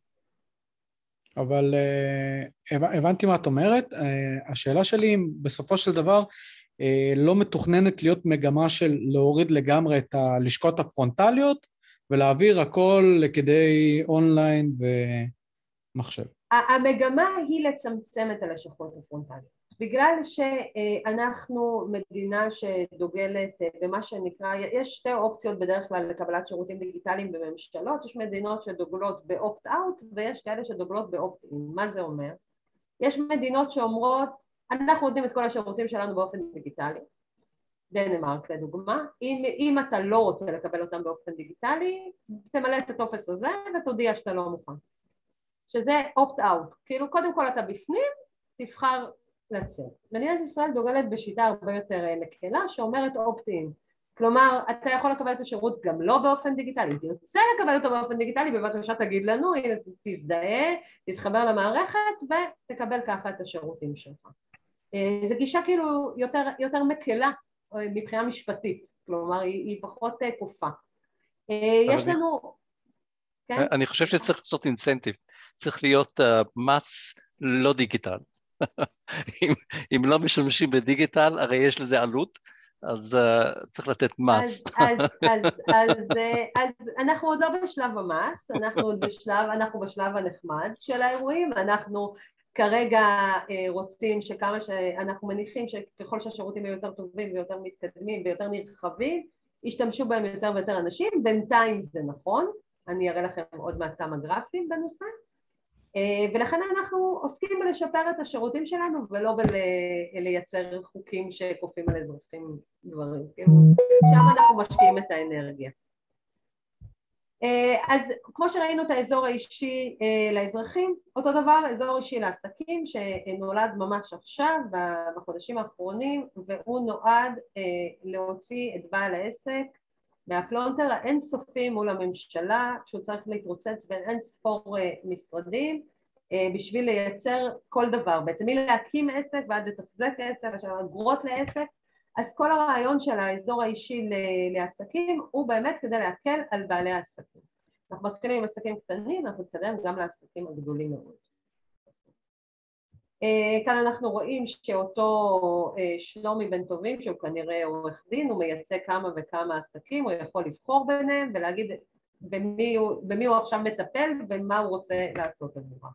אבל הבנתי מה את אומרת. השאלה שלי, אם בסופו של דבר לא מתוכננת להיות מגמה של להוריד לגמרי את הלשכות הפרונטליות, ולהעביר הכל לכדי אונליין ומחשב. המגמה היא לצמצם את הלשכות הפרונטליות. בגלל שאנחנו מדינה שדוגלת במה שנקרא, יש שתי אופציות בדרך כלל לקבלת שירותים דיגיטליים בממשלות, יש מדינות שדוגלות באופט-אאוט ויש כאלה שדוגלות באופט-אין. מה זה אומר? יש מדינות שאומרות, אנחנו נותנים את כל השירותים שלנו באופן דיגיטלי, דנמרק לדוגמה, אם אתה לא רוצה לקבל אותם באופן דיגיטלי, תמלא את הטופס הזה ותודיע שאתה לא מוכן. שזה opt-out, כאילו קודם כל אתה בפנים, תבחר לצאת. מדינת ישראל דוגלת בשיטה הרבה יותר מקלה שאומרת opt-in, כלומר אתה יכול לקבל את השירות גם לא באופן דיגיטלי, אם תרצה לקבל אותו באופן דיגיטלי, בבקשה תגיד לנו, הנה תזדהה, תתחבר למערכת ותקבל ככה את השירותים שלך. זו גישה כאילו יותר מקלה מבחינה משפטית, כלומר היא פחות כופה. יש לנו... אני חושב שצריך לעשות אינסנטיב, צריך להיות מס לא דיגיטל. אם לא משתמשים בדיגיטל, הרי יש לזה עלות, אז צריך לתת מס. אז אנחנו עוד לא בשלב המס, אנחנו בשלב הנחמד של האירועים, אנחנו כרגע רוצים אנחנו מניחים שככל שהשירותים יהיו יותר טובים ויותר מתקדמים ויותר נרחבים, ישתמשו בהם יותר ויותר אנשים, בינתיים זה נכון, אני אראה לכם עוד מעט כמה גרפים בנושא, ולכן אנחנו עוסקים בלשפר את השירותים שלנו ולא בלייצר חוקים שכופים על אזרחים דברים, שם אנחנו משקיעים את האנרגיה. אז כמו שראינו את האזור האישי לאזרחים, אותו דבר אזור אישי לעסקים שנולד ממש עכשיו בחודשים האחרונים, והוא נועד להוציא את בעל העסק מהפלונטר האינסופי מול הממשלה, שהוא צריך להתרוצץ בין אין ספור משרדים בשביל לייצר כל דבר, בעצם מלהקים עסק ועד לתחזק עסק, אגרות לעסק. אז כל הרעיון של האזור האישי לעסקים הוא באמת כדי להקל על בעלי העסקים. אנחנו מתחילים עם עסקים קטנים, אנחנו נתקדם גם לעסקים הגדולים מאוד. כאן אנחנו רואים שאותו שלומי בן טובים, שהוא כנראה עורך דין, הוא מייצג כמה וכמה עסקים, הוא יכול לבחור ביניהם ולהגיד במי הוא עכשיו מטפל ומה הוא רוצה לעשות עבורה.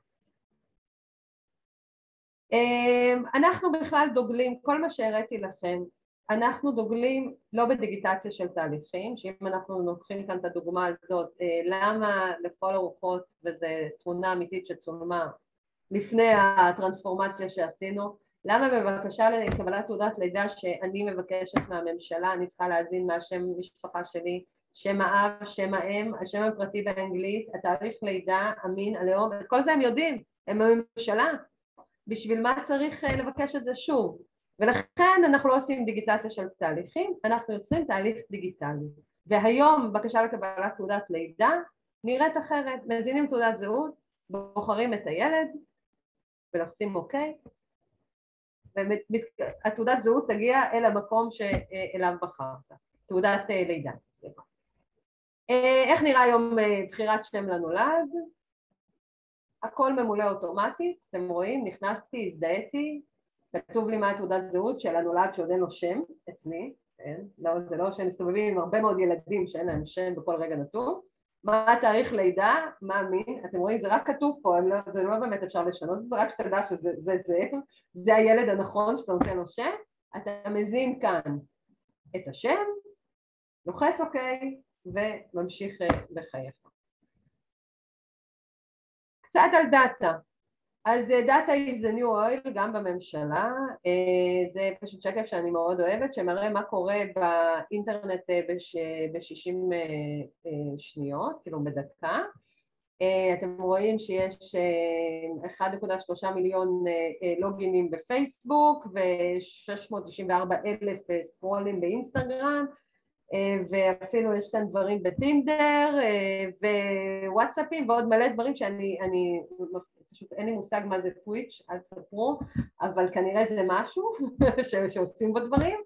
אנחנו בכלל דוגלים, כל מה שהראיתי לכם, אנחנו דוגלים לא בדיגיטציה של תהליכים, שאם אנחנו לוקחים כאן את הדוגמה הזאת, למה לכל הרוחות, וזו תמונה אמיתית שצולמה לפני הטרנספורמציה שעשינו, למה בבקשה לקבלת תעודת לידה שאני מבקשת מהממשלה, אני צריכה להזין מהשם משפחה שלי, שם האב, שם האם, השם הפרטי באנגלית, התאריך לידה, המין, הלאום, את כל זה הם יודעים, הם הממשלה, בשביל מה צריך לבקש את זה שוב? ולכן אנחנו לא עושים דיגיטציה של תהליכים, אנחנו יוצרים תהליך דיגיטלי. והיום בקשה לקבלת תעודת לידה נראית אחרת, מזינים תעודת זהות, בוחרים את הילד ולוחצים אוקיי, והתעודת זהות תגיע אל המקום שאליו בחרת, תעודת לידה. איך נראה היום בחירת שם לנולד? הכל ממולא אוטומטית, אתם רואים, נכנסתי, הזדהיתי, כתוב לי מה תעודת זהות של הנולד שעוד אין לו שם אצלי, כן? לא, זה לא שהם מסתובבים עם הרבה מאוד ילדים שאין להם שם בכל רגע נתון. מה התאריך לידה, מה מין, אתם רואים, זה רק כתוב פה, זה לא באמת אפשר לשנות, זה רק שתדע זה הילד הנכון שאתה נותן לו שם, אתה מזין כאן את השם, לוחץ אוקיי, וממשיך לחייך. קצת על דאטה. אז דאטה is the new oil גם בממשלה, זה פשוט שקף שאני מאוד אוהבת, שמראה מה קורה באינטרנט ב-60 שניות, כאילו בדקה. אתם רואים שיש 1.3 מיליון לוגינים בפייסבוק ו-694,000 סקרולים באינסטגרם, ואפילו יש כאן דברים בטינדר ווואטסאפים ועוד מלא דברים שאני פשוט אין לי מושג מה זה טוויץ', אל תספרו, אבל כנראה זה משהו שעושים בו דברים,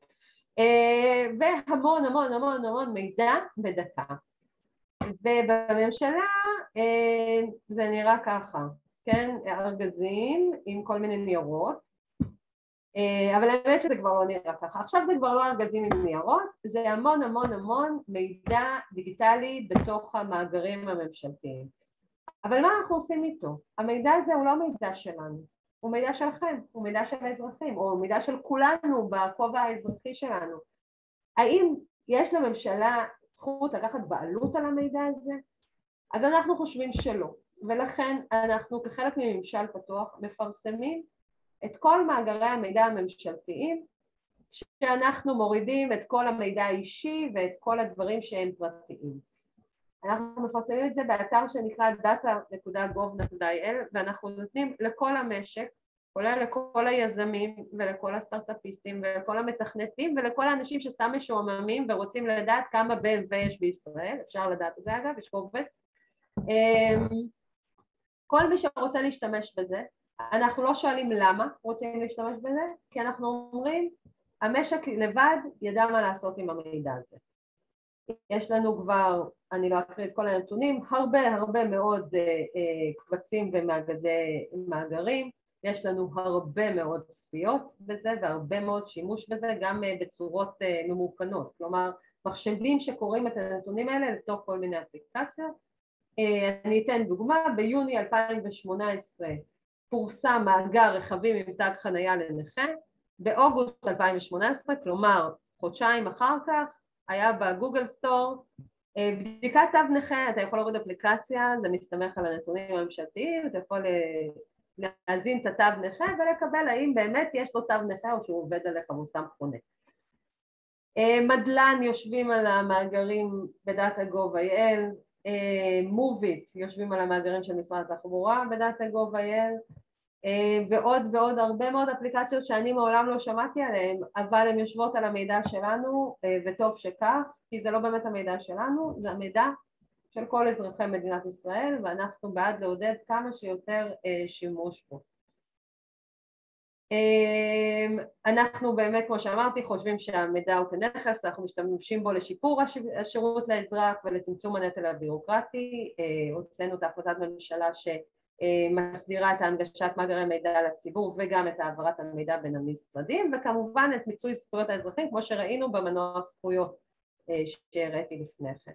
והמון המון המון המון מידע בדקה. ובממשלה זה נראה ככה, כן, ארגזים עם כל מיני ניירות, אבל האמת שזה כבר לא נראה ככה. עכשיו זה כבר לא ארגזים עם ניירות, זה המון המון המון מידע דיגיטלי בתוך המאגרים הממשלתיים. אבל מה אנחנו עושים איתו? המידע הזה הוא לא מידע שלנו, הוא מידע שלכם, הוא מידע של האזרחים, או מידע של כולנו בכובע האזרחי שלנו. האם יש לממשלה זכות לקחת בעלות על המידע הזה? אז אנחנו חושבים שלא, ולכן אנחנו כחלק מממשל פתוח מפרסמים את כל מאגרי המידע הממשלתיים, שאנחנו מורידים את כל המידע האישי ואת כל הדברים שהם פרטיים. אנחנו מפרסמים את זה באתר שנקרא data.gov.il, ואנחנו נותנים לכל המשק, כולל לכל היזמים ולכל הסטארט-אפיסטים ולכל המתכנתים ולכל האנשים שסתם משועממים ורוצים לדעת כמה BMW יש בישראל, אפשר לדעת את זה אגב, יש קובץ. כל מי שרוצה להשתמש בזה, אנחנו לא שואלים למה רוצים להשתמש בזה, כי אנחנו אומרים, המשק לבד ידע מה לעשות עם המידע הזה. יש לנו כבר, אני לא אקריא את כל הנתונים, הרבה מאוד קבצים ומאגרים, יש לנו הרבה מאוד צפיות בזה והרבה מאוד שימוש בזה גם בצורות ממוכנות, כלומר מחשבים שקוראים את הנתונים האלה לתוך כל מיני אפליקציות. אני אתן דוגמה, ביוני 2018 פורסם מאגר רכבים עם תג חנייה לנכה, באוגוסט 2018, כלומר חודשיים אחר כך, היה בגוגל סטור בדיקת תו נכה, אתה יכול להוריד אפליקציה, זה מסתמך על הנתונים הממשלתיים, אתה יכול להזין את התו נכה ולקבל האם באמת יש לו תו נכה או שהוא עובד עליך והוא סתם חונה. מדלן יושבים על המאגרים ב-data.gov.il, מוביט יושבים על המאגרים של משרד התחבורה ב-data.gov.il, ועוד הרבה מאוד אפליקציות שאני מעולם לא שמעתי עליהן, אבל הן יושבות על המידע שלנו, וטוב שכך, כי זה לא באמת המידע שלנו, זה המידע של כל אזרחי מדינת ישראל, ואנחנו בעד לעודד כמה שיותר שימוש בו. אנחנו באמת, כמו שאמרתי, חושבים שהמידע הוא כנכס, אנחנו משתמשים בו לשיפור השירות לאזרח ולצמצום הנטל הבירוקרטי. הוצאנו את החלטת ממשלה שמסדירה את ההנגשת מאגרי מידע לציבור וגם את העברת המידע בין המשרדים, וכמובן את מיצוי זכויות האזרחים, כמו שראינו במנוע הזכויות שהראיתי לפני כן.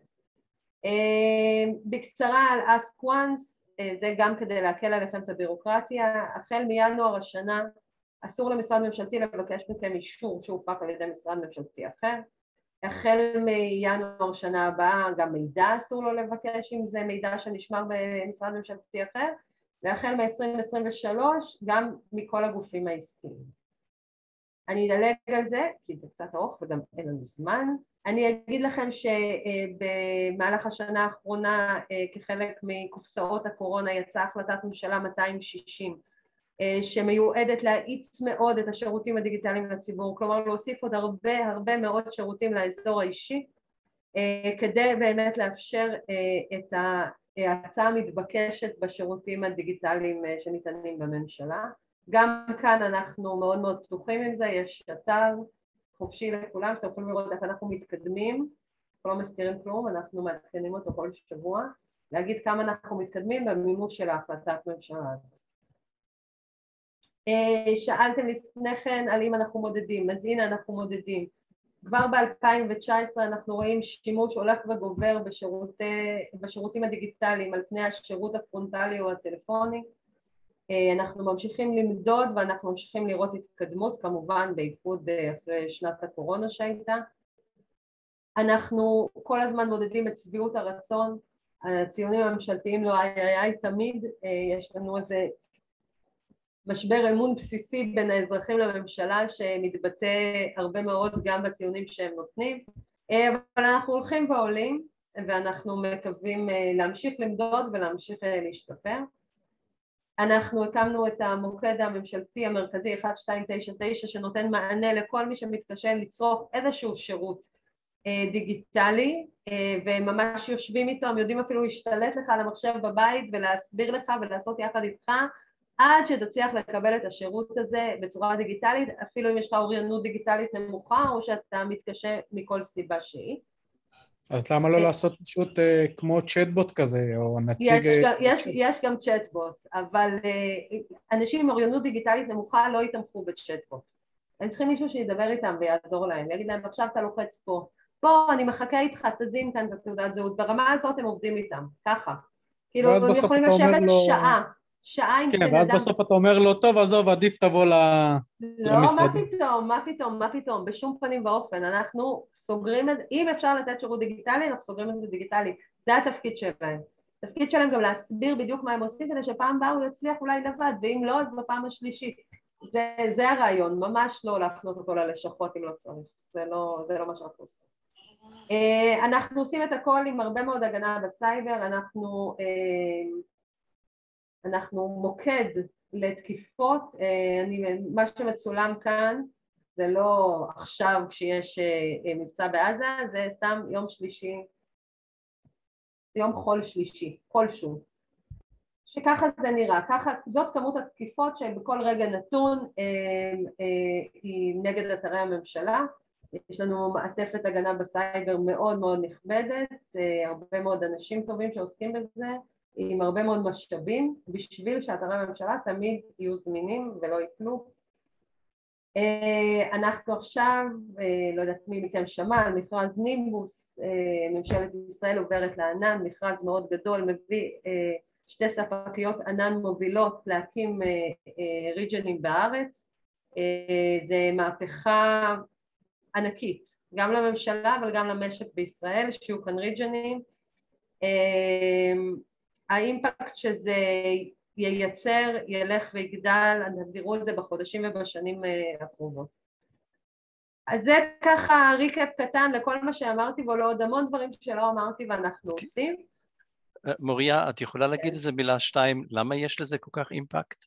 בקצרה על Ask Once, זה גם כדי להקל עליכם את הבירוקרטיה. החל מינואר השנה אסור למשרד ממשלתי לבקש מכם אישור שהופק על ידי משרד ממשלתי אחר. החל מינואר שנה הבאה גם מידע אסור לו לבקש אם זה מידע שנשמר במשרד ממשלתי אחר, והחל מ-2023 גם מכל הגופים העסקיים. אני אדלג על זה כי זה קצת ארוך וגם אין לנו זמן. אני אגיד לכם שבמהלך השנה האחרונה כחלק מקופסאות הקורונה יצאה החלטת ממשלה 260 שמיועדת להאיץ מאוד את השירותים הדיגיטליים לציבור, כלומר להוסיף עוד הרבה מאוד שירותים לאזור האישי, כדי באמת לאפשר את ההצעה המתבקשת בשירותים הדיגיטליים שניתנים בממשלה. גם כאן אנחנו מאוד מאוד פתוחים עם זה, יש אתר חופשי לכולם שאתם יכולים לראות איך אנחנו מתקדמים, אנחנו לא מסתירים כלום, אנחנו מעדכנים אותו כל שבוע, להגיד כמה אנחנו מתקדמים במימוש של ההחלטת ממשלה הזאת. שאלתם לפני כן על אם אנחנו מודדים, אז הנה אנחנו מודדים. כבר ב-2019 אנחנו רואים שימוש הולך וגובר בשירותים הדיגיטליים על פני השירות הפרונטלי או הטלפוני. אנחנו ממשיכים למדוד ואנחנו ממשיכים לראות התקדמות, כמובן בייחוד אחרי שנת הקורונה שהייתה. אנחנו כל הזמן מודדים את שביעות הרצון, הציונים הממשלתיים לא היה תמיד, יש לנו איזה משבר אמון בסיסי בין האזרחים לממשלה שמתבטא הרבה מאוד גם בציונים שהם נותנים, אבל אנחנו הולכים ועולים ואנחנו מקווים להמשיך למדוד ולהמשיך להשתפר. אנחנו הקמנו את המוקד הממשלתי המרכזי 1299 שנותן מענה לכל מי שמתקשה לצרוך איזשהו שירות דיגיטלי, וממש יושבים איתו, הם יודעים אפילו להשתלט לך על המחשב בבית ולהסביר לך ולעשות יחד איתך עד שתצליח לקבל את השירות הזה בצורה דיגיטלית, אפילו אם יש לך אוריינות דיגיטלית נמוכה או שאתה מתקשה מכל סיבה שהיא. אז למה לא לעשות פשוט כמו צ'טבוט כזה, או נציג... יש גם צ'טבוט, אבל אנשים עם אוריינות דיגיטלית נמוכה לא יתמכו בצ'טבוט. הם צריכים מישהו שידבר איתם ויעזור להם, יגיד להם עכשיו אתה לוחץ פה, אני מחכה איתך, תזין כאן את התעודת זהות, ברמה הזאת הם עובדים איתם, ככה. כאילו הם יכולים לשבת שעה עם בן אדם. כן, ואז בסוף אתה אומר לו, טוב, עזוב, עדיף תבוא למשרד. לא, מה פתאום, בשום פנים באופן, אנחנו סוגרים את זה, אם אפשר לתת שירות דיגיטלי, אנחנו סוגרים את זה דיגיטלי, זה התפקיד שלהם. התפקיד שלהם גם להסביר בדיוק מה הם עושים, כדי שפעם הבאה הוא יצליח אולי לבד, ואם לא, אז בפעם השלישית. זה הרעיון, ממש לא להפנות אותו ללשכות אם לא צריך, זה לא מה שאנחנו עושים. אנחנו עושים את הכל עם הרבה מאוד הגנה בסייבר, אנחנו מוקד לתקיפות, מה שמצולם כאן זה לא עכשיו כשיש מבצע בעזה, זה סתם יום שלישי, יום חול שלישי, כלשהו, שככה זה נראה, זאת כמות התקיפות שבכל רגע נתון היא נגד אתרי הממשלה. יש לנו מעטפת הגנה בסייבר מאוד מאוד נכבדת, הרבה מאוד אנשים טובים שעוסקים בזה, עם הרבה מאוד משאבים, בשביל שאתרי הממשלה תמיד יהיו זמינים ולא ייפלו. אנחנו עכשיו, לא יודעת מי מכם שמע, על מכרז נימבוס, ממשלת ישראל עוברת לענן, מכרז מאוד גדול, מביא שתי ספקיות ענן מובילות להקים ריג'נים בארץ. זה מהפכה ענקית, גם לממשלה אבל גם למשק בישראל, שיהיו כאן ריג'נים. האימפקט שזה ייצר ילך ויגדל, תראו את זה בחודשים ובשנים הקרובות. אז זה ככה ריקאפ קטן לכל מה שאמרתי ולא עוד המון דברים שלא אמרתי ואנחנו עושים. מוריה, את יכולה להגיד איזה מילה שתיים, למה יש לזה כל כך אימפקט?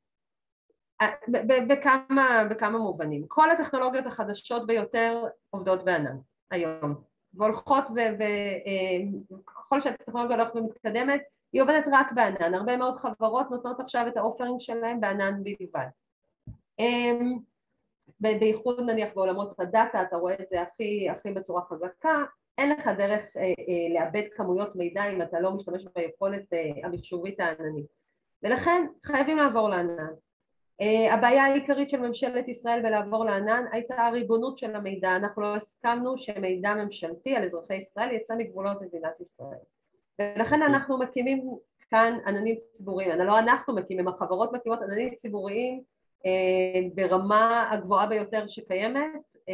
בכמה מובנים. כל הטכנולוגיות החדשות ביותר עובדות בענן היום, והולכות וככל שהטכנולוגיה הולכת ומתקדמת, היא עובדת רק בענן. הרבה מאוד חברות נותנות עכשיו את האופרינג שלהם בענן בלבד. בייחוד נניח בעולמות הדאטה, אתה רואה את זה הכי בצורה חזקה, אין לך דרך לאבד כמויות מידע אם אתה לא משתמש ביכולת המחשובית העננית. ולכן חייבים לעבור לענן. הבעיה העיקרית של ממשלת ישראל בלעבור לענן הייתה הריבונות של המידע. אנחנו לא הסכמנו שמידע ממשלתי על אזרחי ישראל יצא מגבולות מדינת ישראל. ולכן אנחנו מקימים כאן עננים ציבוריים. לא אנחנו מקימים, החברות מקימות עננים ציבוריים ברמה הגבוהה ביותר שקיימת,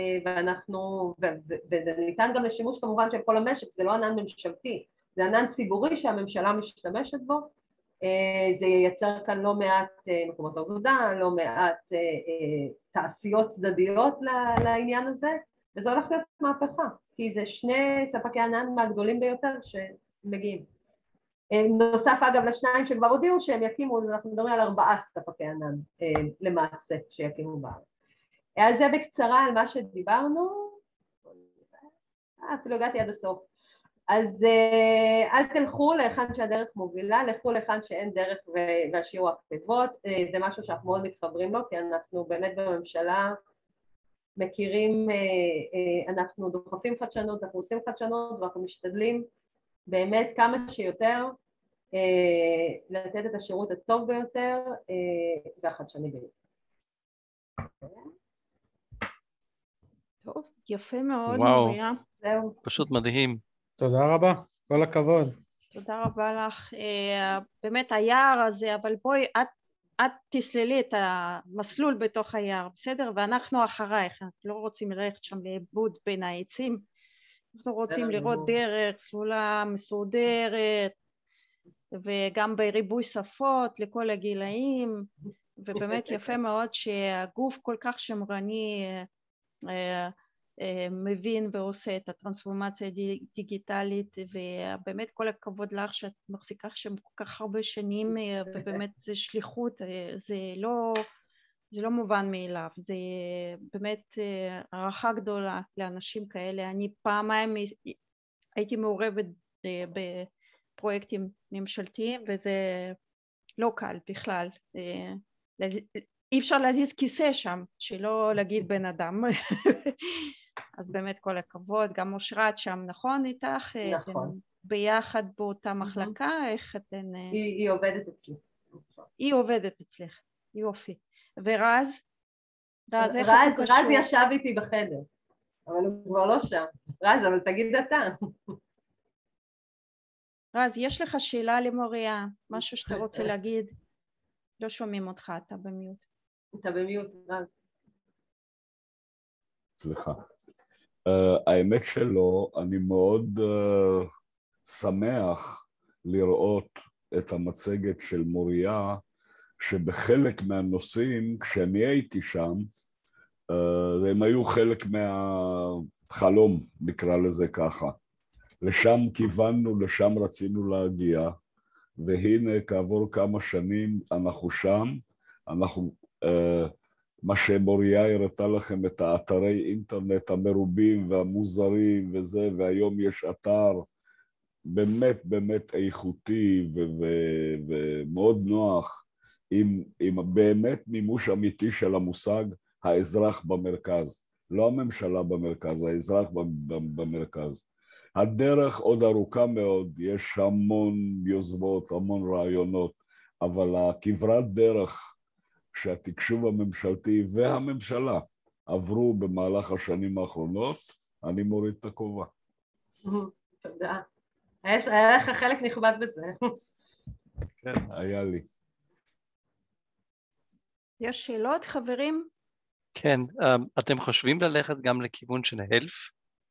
וזה ניתן גם לשימוש כמובן של כל המשק, זה לא ענן ממשלתי, זה ענן ציבורי שהממשלה משתמשת בו. זה ייצר כאן לא מעט מקומות עבודה, לא מעט תעשיות צדדיות לעניין הזה, וזה הולך להיות מהפכה, כי זה שני ספקי ענן מהגדולים ביותר שמגיעים. נוסף אגב לשניים שכבר הודיעו שהם יקימו, אנחנו מדברים על 4 ספקי ענן למעשה שיקימו בארץ. אז זה בקצרה על מה שדיברנו, אפילו הגעתי עד הסוף. אז אל תלכו להיכן שהדרך מובילה, לכו להיכן שאין דרך והשאירו הכתבות, זה משהו שאנחנו מאוד מתחברים לו, כי אנחנו באמת בממשלה מכירים, אנחנו דוחפים חדשנות, אנחנו עושים חדשנות ואנחנו משתדלים באמת כמה שיותר לתת את השירות הטוב ביותר והחדשני ביותר. טוב, יפה מאוד, וואו. מוריה. זהו. פשוט מדהים. תודה רבה, כל הכבוד. תודה רבה לך. באמת היער הזה, אבל בואי, את תסללי את המסלול בתוך היער, בסדר? ואנחנו אחרייך, אנחנו לא רוצים ללכת שם לאיבוד בין העצים, אנחנו רוצים לראות דרך סלולה מסודרת, וגם בריבוי שפות לכל הגילאים, ובאמת יפה מאוד שהגוף כל כך שמרני מבין ועושה את הטרנספורמציה הדיגיטלית, ובאמת כל הכבוד לך שאת מחזיקה שם כל כך הרבה שנים, ובאמת זה שליחות, זה לא מובן מאליו, זה באמת הערכה גדולה לאנשים כאלה. אני פעמיים הייתי מעורבת בפרויקטים ממשלתיים, וזה לא קל בכלל, אי אפשר להזיז כיסא שם, שלא להגיד בן אדם. אז באמת כל הכבוד, גם אושרת שם, נכון איתך? נכון. אתן ביחד באותה מחלקה, איך אתן... היא עובדת אצלי. היא עובדת אצלך, יופי. ורז? רז, איך רז, אתה קשור? רז ישב איתי בחדר, אבל הוא כבר לא שם. רז, אבל תגיד אתה. רז, יש לך שאלה למוריה, משהו שאתה רוצה להגיד? לא שומעים אותך, אתה במיוט. אתה במיוט, רז. סליחה. האמת שלא, אני מאוד שמח לראות את המצגת של מוריה, שבחלק מהנושאים, כשאני הייתי שם, הם היו חלק מהחלום, נקרא לזה ככה. לשם כיוונו, לשם רצינו להגיע, והנה כעבור כמה שנים אנחנו שם, מה שמוריה הראתה לכם את האתרי אינטרנט המרובים והמוזרים וזה, והיום יש אתר באמת באמת איכותי ומאוד נוח, עם באמת מימוש אמיתי של המושג האזרח במרכז, לא הממשלה במרכז, האזרח במרכז. הדרך עוד ארוכה מאוד, יש המון יוזמות, המון רעיונות, אבל הכברת דרך שהתקשוב הממשלתי והממשלה עברו במהלך השנים האחרונות, אני מוריד את הכובע. תודה. היה לך חלק נכבד בזה. כן, היה לי. יש שאלות, חברים? כן, אתם חושבים ללכת גם לכיוון של הלף?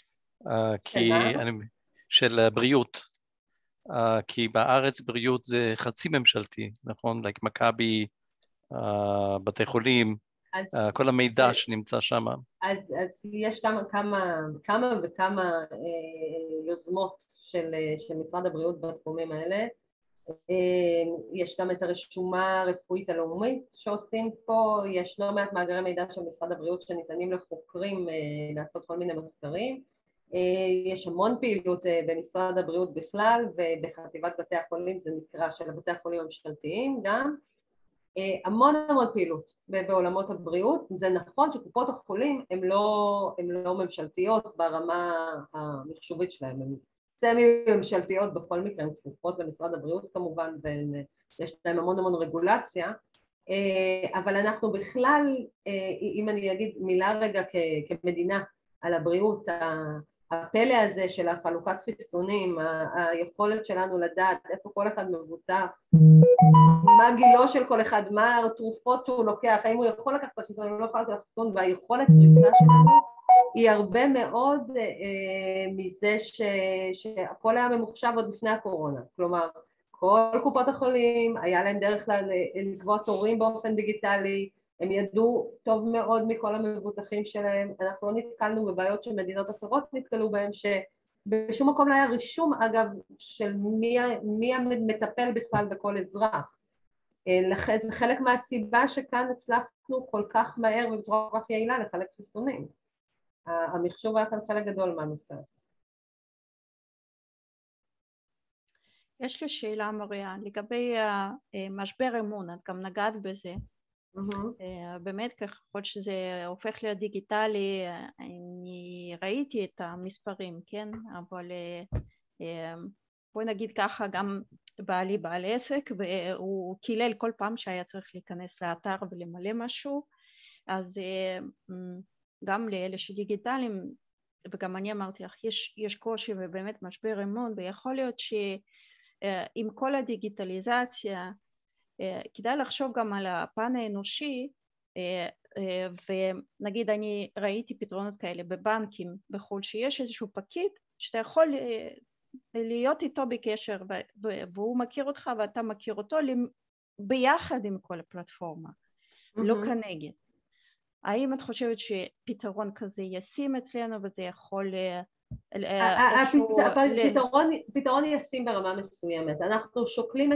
של בריאות. כי בארץ בריאות זה חצי ממשלתי, נכון? like מכבי, בתי חולים, כל המידע שנמצא שם. אז יש כמה וכמה יוזמות של משרד הבריאות בתחומים האלה. יש גם את הרשומה הרפואית הלאומית שעושים פה, יש לא מעט מאגרי מידע של משרד הבריאות שניתנים לחוקרים לעשות כל מיני מחקרים. יש המון פעילות במשרד הבריאות בכלל, ובחטיבת בתי החולים, זה נקרא של בתי החולים הממשלתיים גם, המון פעילות בעולמות הבריאות. זה נכון שקופות החולים הן לא ממשלתיות ברמה המחשובית שלהן, הן סמי-ממשלתיות בכל מקרה, הן כפופות למשרד הבריאות כמובן, ויש להן המון רגולציה, אבל אנחנו בכלל, אם אני אגיד מילה רגע כמדינה על הבריאות, הפלא הזה של החלוקת חיסונים, היכולת שלנו לדעת איפה כל אחד מבוטח, מה גילו של כל אחד, מה התרופות שהוא לוקח, האם הוא יכול לקחת את החיסון או לא יכול לקחת את החיסון, והיכולת פריסה שלנו היא הרבה מאוד מזה שהכל היה ממוחשב עוד לפני הקורונה. כלומר, כל קופות החולים היה להם דרך לקבוע תורים באופן דיגיטלי, הם ידעו טוב מאוד מכל המבוטחים שלהם. אנחנו לא נתקלנו בבעיות שמדינות אחרות נתקלו בהן, שבשום מקום לא היה רישום, אגב, של מי המטפל בכלל בכל אזרח. זה חלק מהסיבה שכאן הצלחנו כל כך מהר ובצורה כל כך יעילה לחלק חיסונים. המחשוב היה כאן חלק גדול מהנושא. יש לי שאלה, מוריה, לגבי משבר אמון, את גם נגעת בזה. באמת ככל שזה הופך להיות דיגיטלי, אני ראיתי את המספרים, כן? אבל בואי נגיד ככה, גם בעלי בעל עסק, והוא קילל כל פעם שהיה צריך להיכנס לאתר ולמלא משהו, אז גם לאלה שדיגיטליים וגם אני אמרתי לך, יש קושי ובאמת משבר אמון, ויכול להיות שעם כל הדיגיטליזציה, כדאי לחשוב גם על הפן האנושי, ונגיד אני ראיתי פתרונות כאלה בבנקים בחו"ל, שיש איזשהו פקיד שאתה יכול להיות איתו בקשר, והוא מכיר אותך ואתה מכיר אותו ביחד עם כל הפלטפורמה, לא כנגד. האם את חושבת שפתרון כזה ישים אצלנו וזה יכול פתרון ישים ברמה מסוימת. אנחנו שוקלים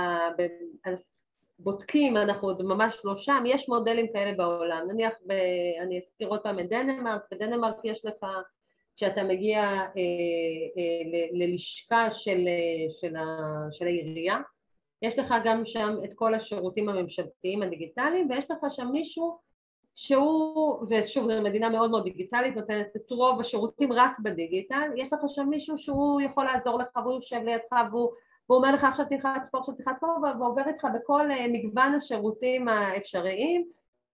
בודקים, אנחנו עוד ממש לא שם, יש מודלים כאלה בעולם, נניח אני אזכיר עוד פעם את דנמרק, בדנמרק יש לך, כשאתה מגיע ללשכה של העירייה, יש לך גם שם את כל השירותים הממשלתיים הדיגיטליים, ויש לך שם מישהו שהוא, ושוב זו מדינה מאוד מאוד דיגיטלית, נותנת את רוב השירותים רק בדיגיטל, יש לך שם מישהו שהוא יכול לעזור לך והוא יושב לידך והוא אומר לך עכשיו תלחץ פה, עכשיו תלחץ פה, ועובר איתך בכל מגוון השירותים האפשריים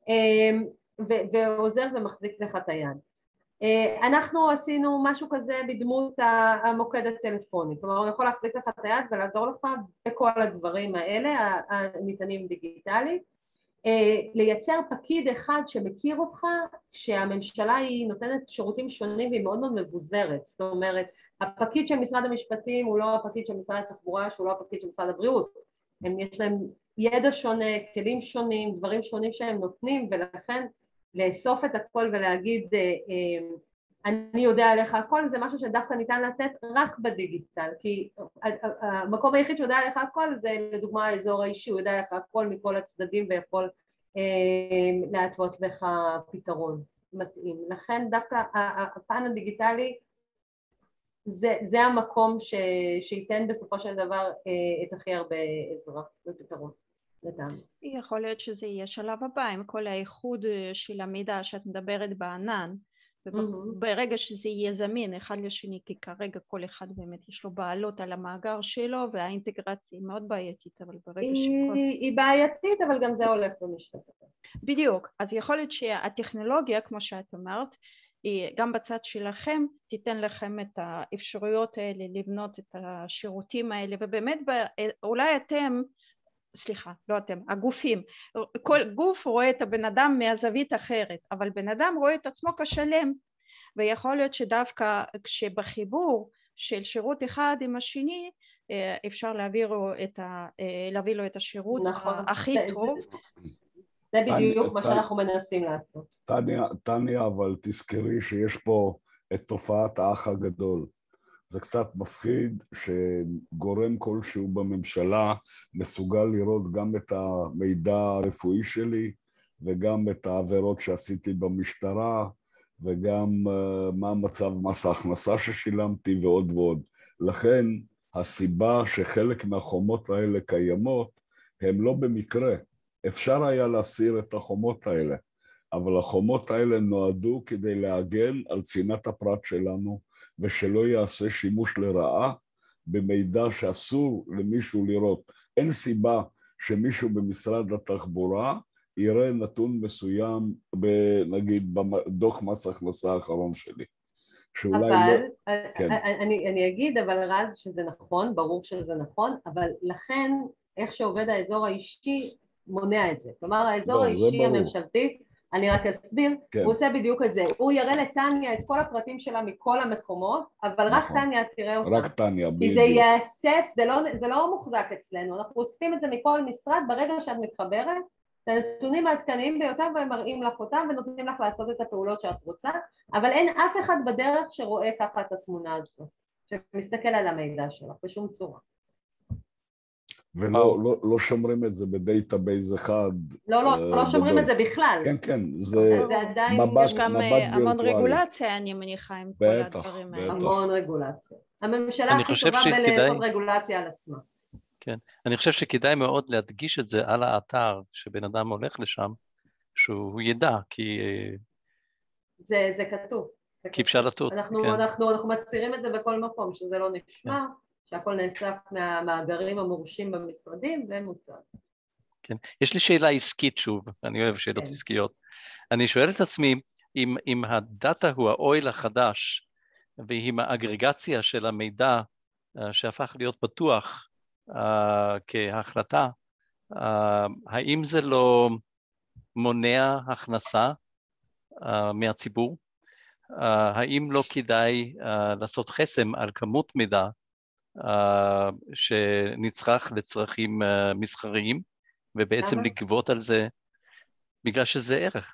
ועוזר ומחזיק לך את היד. אנחנו עשינו משהו כזה בדמות המוקד הטלפוני, כלומר הוא יכול להחזיק לך את היד ולעזור לך בכל הדברים האלה הניתנים דיגיטלית. לייצר פקיד אחד שמכיר אותך כשהממשלה היא נותנת שירותים שונים והיא מאוד מאוד מבוזרת, זאת אומרת הפקיד של משרד המשפטים הוא לא הפקיד של משרד התחבורה שהוא לא הפקיד של משרד הבריאות, יש להם ידע שונה, כלים שונים, דברים שונים שהם נותנים, ולכן לאסוף את הכל ולהגיד אני יודע עליך הכל זה משהו שדווקא ניתן לתת רק בדיגיטל, כי המקום היחיד שיודע עליך הכל זה לדוגמה האזור האישי, הוא יודע עליך הכל מכל הצדדים ויכול להתוות לך פתרון מתאים. לכן דווקא הפן הדיגיטלי זה המקום שייתן בסופו של דבר את הכי הרבה עזרה ופתרון. יכול להיות שזה יהיה שלב הבא עם כל האיחוד של המידע שאת מדברת בענן, ברגע שזה יהיה זמין אחד לשני, כי כרגע כל אחד באמת יש לו בעלות על המאגר שלו, והאינטגרציה היא מאוד בעייתית, אבל ברגע היא בעייתית, אבל גם זה הולך ומשתפר. בדיוק, אז יכול להיות שהטכנולוגיה, כמו שאת אמרת, גם בצד שלכם תיתן לכם את האפשרויות האלה לבנות את השירותים האלה, ובאמת אולי אתם, סליחה, לא אתם, הגופים, כל גוף רואה את הבן אדם מהזווית אחרת, אבל בן אדם רואה את עצמו כשלם, ויכול להיות שדווקא כשבחיבור של שירות אחד עם השני, אפשר להביא לו את השירות הכי טוב. זה בדיוק מה שאנחנו מנסים לעשות. טניה, אבל תזכרי שיש פה את תופעת האח הגדול. זה קצת מפחיד שגורם כלשהו בממשלה מסוגל לראות גם את המידע הרפואי שלי וגם את העבירות שעשיתי במשטרה וגם מה מצב מס ההכנסה ששילמתי ועוד ועוד. לכן הסיבה שחלק מהחומות האלה קיימות הם לא במקרה. אפשר היה להסיר את החומות האלה, אבל החומות האלה נועדו כדי להגן על צנעת הפרט שלנו ושלא יעשה שימוש לרעה במידע שאסור למישהו לראות. אין סיבה שמישהו במשרד התחבורה יראה נתון מסוים, נגיד בדוח מס הכנסה האחרון שלי. אבל, כן. אני אגיד, אבל רז שזה נכון, ברור שזה נכון, אבל לכן איך שעובד האזור האישי מונע את זה. כלומר, האזור האישי הממשלתי, אני רק אסביר, כן. הוא עושה בדיוק את זה. הוא יראה לטניה את כל הפרטים שלה מכל המקקומות, אבל נכון. רק טניה תראה אותה. רק טניה, בדיוק. כי זה יאסף, זה לא מוחזק אצלנו, אנחנו אוספים את זה מכל משרד, ברגע שאת מתחברת, את הנתונים העדכניים ביותר, והם מראים לך אותם, ונותנים לך לעשות את הפעולות שאת רוצה, אבל אין אף אחד בדרך שרואה ככה את התמונה הזו, שמסתכל על המידע שלך, בשום צורה. ולא שומרים את זה בדייטאבייס אחד. לא שומרים את זה בכלל. כן, כן, זה מבט יש גם המון רגולציה, אני מניחה, עם כל הדברים האלה. המון רגולציה. הממשלה הכי טובה בלעשות רגולציה על עצמה. כן, אני חושב שכדאי מאוד להדגיש את זה על האתר, שבן אדם הולך לשם, שהוא ידע, כי... זה כתוב. כי אפשר לטעות. אנחנו מצהירים את זה בכל מקום, שזה לא נשמע. שהכל נאסף מהמאגרים המורשים במשרדים ומוצג. כן, יש לי שאלה עסקית שוב, אני אוהב שאלות עסקיות. אני שואל את עצמי, אם הדאטה הוא האויל החדש, ועם האגרגציה של המידע שהפך להיות פתוח כהחלטה, האם זה לא מונע הכנסה מהציבור? האם לא כדאי לעשות חסם על כמות מידע שנצרך לצרכים מסחריים, ובעצם לגבות על זה בגלל שזה ערך?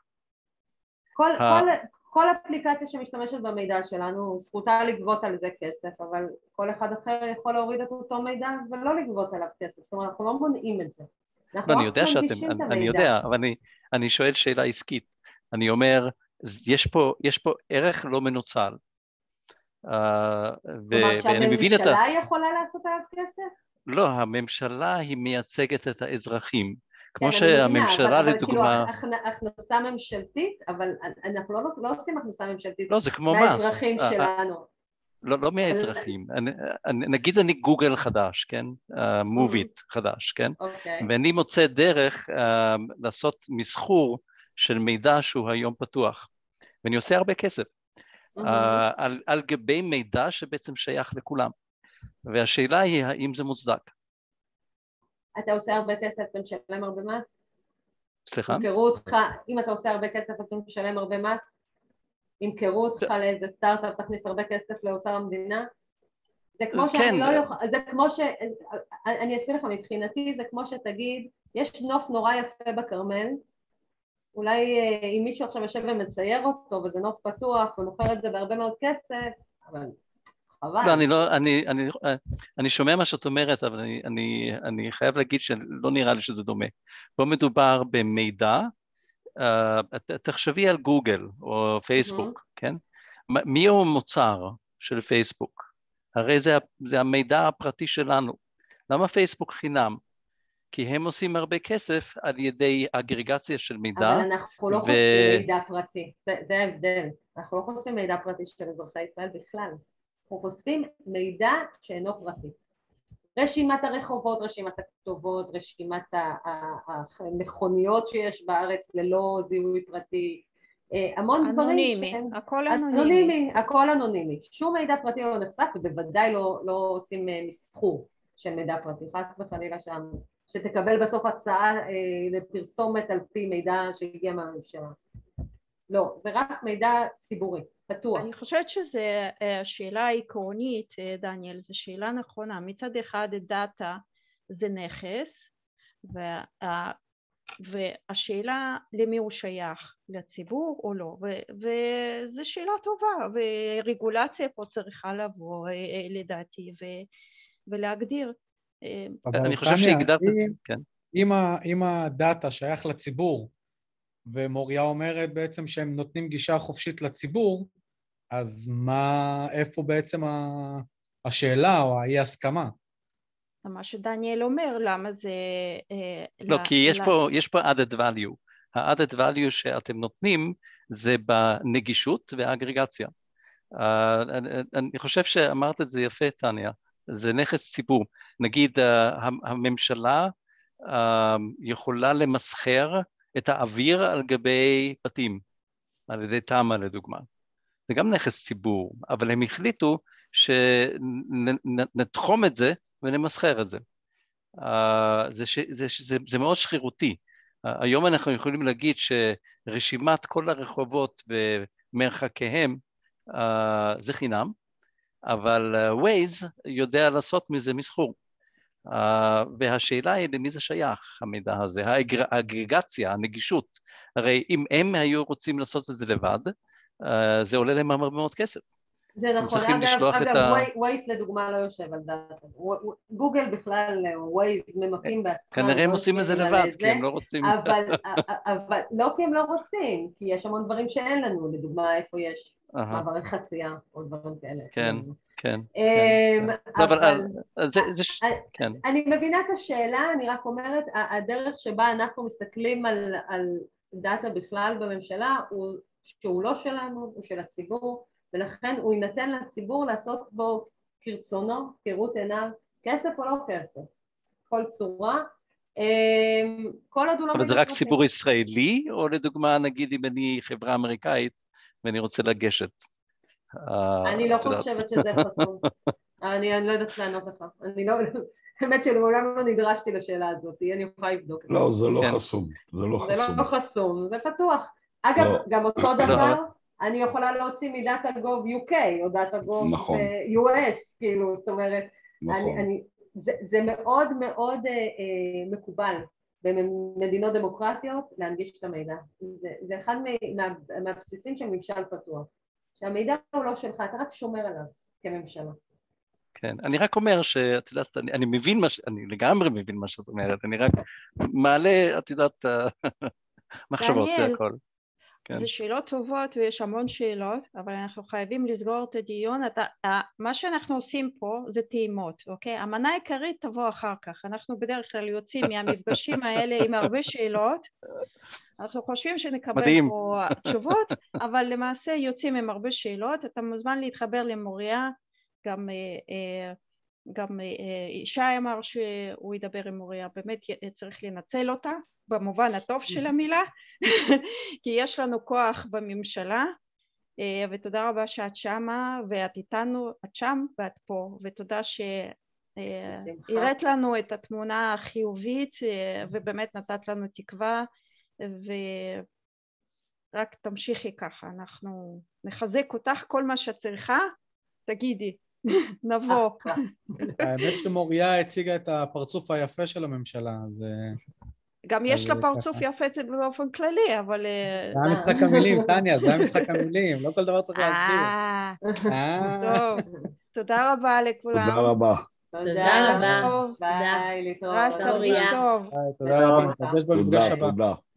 כל אפליקציה שמשתמשת במידע שלנו, זכותה לגבות על זה כסף, אבל כל אחד אחר יכול להוריד את אותו מידע ולא לגבות עליו כסף. זאת אומרת, אנחנו לא מונעים את זה. לא, אני יודע אני יודע, אבל אני שואל שאלה עסקית. אני אומר, יש פה ערך לא מנוצל. כלומר, שהממשלה יכולה לעשות עליו כסף? לא, הממשלה היא מייצגת את האזרחים. כמו שהממשלה לדוגמה... אבל כאילו הכנסה ממשלתית, אבל אנחנו לא עושים הכנסה ממשלתית. לא, זה כמו מס. מהאזרחים שלנו. לא מהאזרחים. נגיד אני גוגל חדש, כן? מוביט חדש, כן? ואני מוצא דרך לעשות מסחור של מידע שהוא היום פתוח. ואני עושה הרבה כסף. על גבי מידע שבעצם שייך לכולם. והשאלה היא, האם זה מוצדק? אתה עושה הרבה כסף, אתה משלם הרבה מס? סליחה? ימכרו אותך, אם אתה עושה הרבה כסף, אתה משלם הרבה מס? ימכרו אותך לאיזה סטארט-אפ, תכניס הרבה כסף לאוצר המדינה? זה כמו שאני לא יוכל, זה כמו אני אסביר לך, מבחינתי זה כמו שתגיד, יש נוף נורא יפה בכרמל, אולי אם מישהו עכשיו יושב ומצייר אותו, וזה נוף פתוח, ונוכר את זה בהרבה מאוד כסף, אבל... לא, אני שומע מה שאת אומרת, אבל אני חייב להגיד שלא נראה לי שזה דומה. פה מדובר במידע, תחשבי על גוגל או פייסבוק, כן? מי הוא המוצר של פייסבוק? הרי זה המידע הפרטי שלנו. למה פייסבוק חינם? כי הם עושים הרבה כסף על ידי אגרגציה של מידע. אבל אנחנו לא חושפים מידע פרטי, זה ההבדל. אנחנו לא חושפים מידע פרטי של אזרחי ישראל בכלל. אנחנו חושפים מידע שאינו פרטי. רשימת הרחובות, רשימת הכתובות, רשימת המכוניות שיש בארץ ללא זיהוי פרטי, המון דברים שהם... הכל אנונימי. הכל אנונימי. שום מידע פרטי לא נחשף, ובוודאי לא עושים מסחור של מידע פרטי. חס וחלילה שם, שתקבל בסוף הצעה לפרסומת על פי מידע שהגיע מהממשלה. לא, זה רק מידע ציבורי. פתוח. אני חושבת שזו שאלה עקרונית, דניאל, זו שאלה נכונה. מצד אחד דאטה זה נכס, והשאלה למי הוא שייך, לציבור או לא, וזו שאלה טובה, ורגולציה פה צריכה לבוא לדעתי ולהגדיר. אני חושב שהגדרת את זה, כן. אם הדאטה שייך לציבור, ומוריה אומרת בעצם שהם נותנים גישה חופשית לציבור, אז איפה בעצם השאלה או האי הסכמה? מה שדניאל אומר, למה זה... לא, כי יש פה added value. ה-added value שאתם נותנים זה בנגישות והאגרגציה. אני חושב שאמרת את זה יפה, טניה. זה נכס ציבור. נגיד, הממשלה יכולה למסחר את האוויר על גבי בתים, על ידי תמה לדוגמה. זה גם נכס ציבור, אבל הם החליטו שנתחום את זה ונמסחר את זה. זה מאוד שרירותי. היום אנחנו יכולים להגיד שרשימת כל הרחובות ומרחקיהם זה חינם, אבל Waze יודע לעשות מזה מסחור. והשאלה היא למי זה שייך המידע הזה, האגרגציה, הנגישות. הרי אם הם היו רוצים לעשות את זה לבד, זה עולה להם הרבה מאוד כסף. זה נכון, אגב, Waze לדוגמה לא יושב על דאטה. גוגל בכלל, Waze ממפים בעצמם. כנראה הם עושים את זה לבד, כי הם לא רוצים. אבל לא כי הם לא רוצים, כי יש המון דברים שאין לנו, לדוגמה איפה יש מעברי חצייה או דברים כאלה. כן. כן. אני מבינה את השאלה, אני רק אומרת, הדרך שבה אנחנו מסתכלים על דאטה בכלל בממשלה, שהוא לא שלנו, הוא של הציבור, ולכן הוא ינתן לציבור לעשות בו כרצונו, כראות עיניו, כסף או לא כסף, כל צורה. אבל זה רק ציבור ישראלי, או לדוגמה, נגיד אם אני חברה אמריקאית ואני רוצה לגשת? אני לא חושבת שזה חסום. אני לא יודעת לענות לך. אני לא... האמת שלעולם לא נדרשתי לשאלה הזאת, אני יכולה לבדוק. לא, זה לא חסום. זה לא חסום. זה לא חסום, זה פתוח. אגב, גם אותו דבר, אני יכולה להוציא מדאטה גוב UK, או דאטה גוב US, כאילו, זאת אומרת, זה מאוד מאוד מקובל במדינות דמוקרטיות להנגיש את המידע. זה אחד מהבסיסים של ממשל פתוח. שהמידע הוא לא שלך, אתה רק שומר עליו כממשלה. כן, אני רק אומר שאת יודעת, אני מבין אני לגמרי מבין מה שאת אומרת, אני רק מעלה, את יודעת, מחשבות, זה הכל. זה שאלות טובות ויש המון שאלות, אבל אנחנו חייבים לסגור את הדיון. מה שאנחנו עושים פה זה טעימות, אוקיי? המנה העיקרית תבוא אחר כך. אנחנו בדרך כלל יוצאים מהמפגשים האלה עם הרבה שאלות. אנחנו חושבים שנקבל פה תשובות, אבל למעשה יוצאים עם הרבה שאלות. אתה מוזמן להתחבר למוריה, גם ישי אמר שהוא ידבר עם מוריה, באמת צריך לנצל אותה במובן הטוב של המילה, כי יש לנו כוח בממשלה, ותודה רבה שאת שמה ואת איתנו, את שם ואת פה, ותודה שהראית לנו את התמונה החיובית ובאמת נתת לנו תקווה, ורק תמשיכי ככה, אנחנו נחזק אותך, כל מה שאת צריכה, תגידי. נבוא. האמת שמוריה הציגה את הפרצוף היפה של הממשלה, אז... גם יש לה פרצוף יפה באופן כללי, אבל... זה היה משחק המילים, טניה, זה היה משחק המילים, לא כל דבר צריך להסביר. טוב, תודה רבה לכולם. תודה רבה. תודה רבה. ביי, להתראות. תודה רבה. תודה רבה, נפגש במפגש הבא. תודה.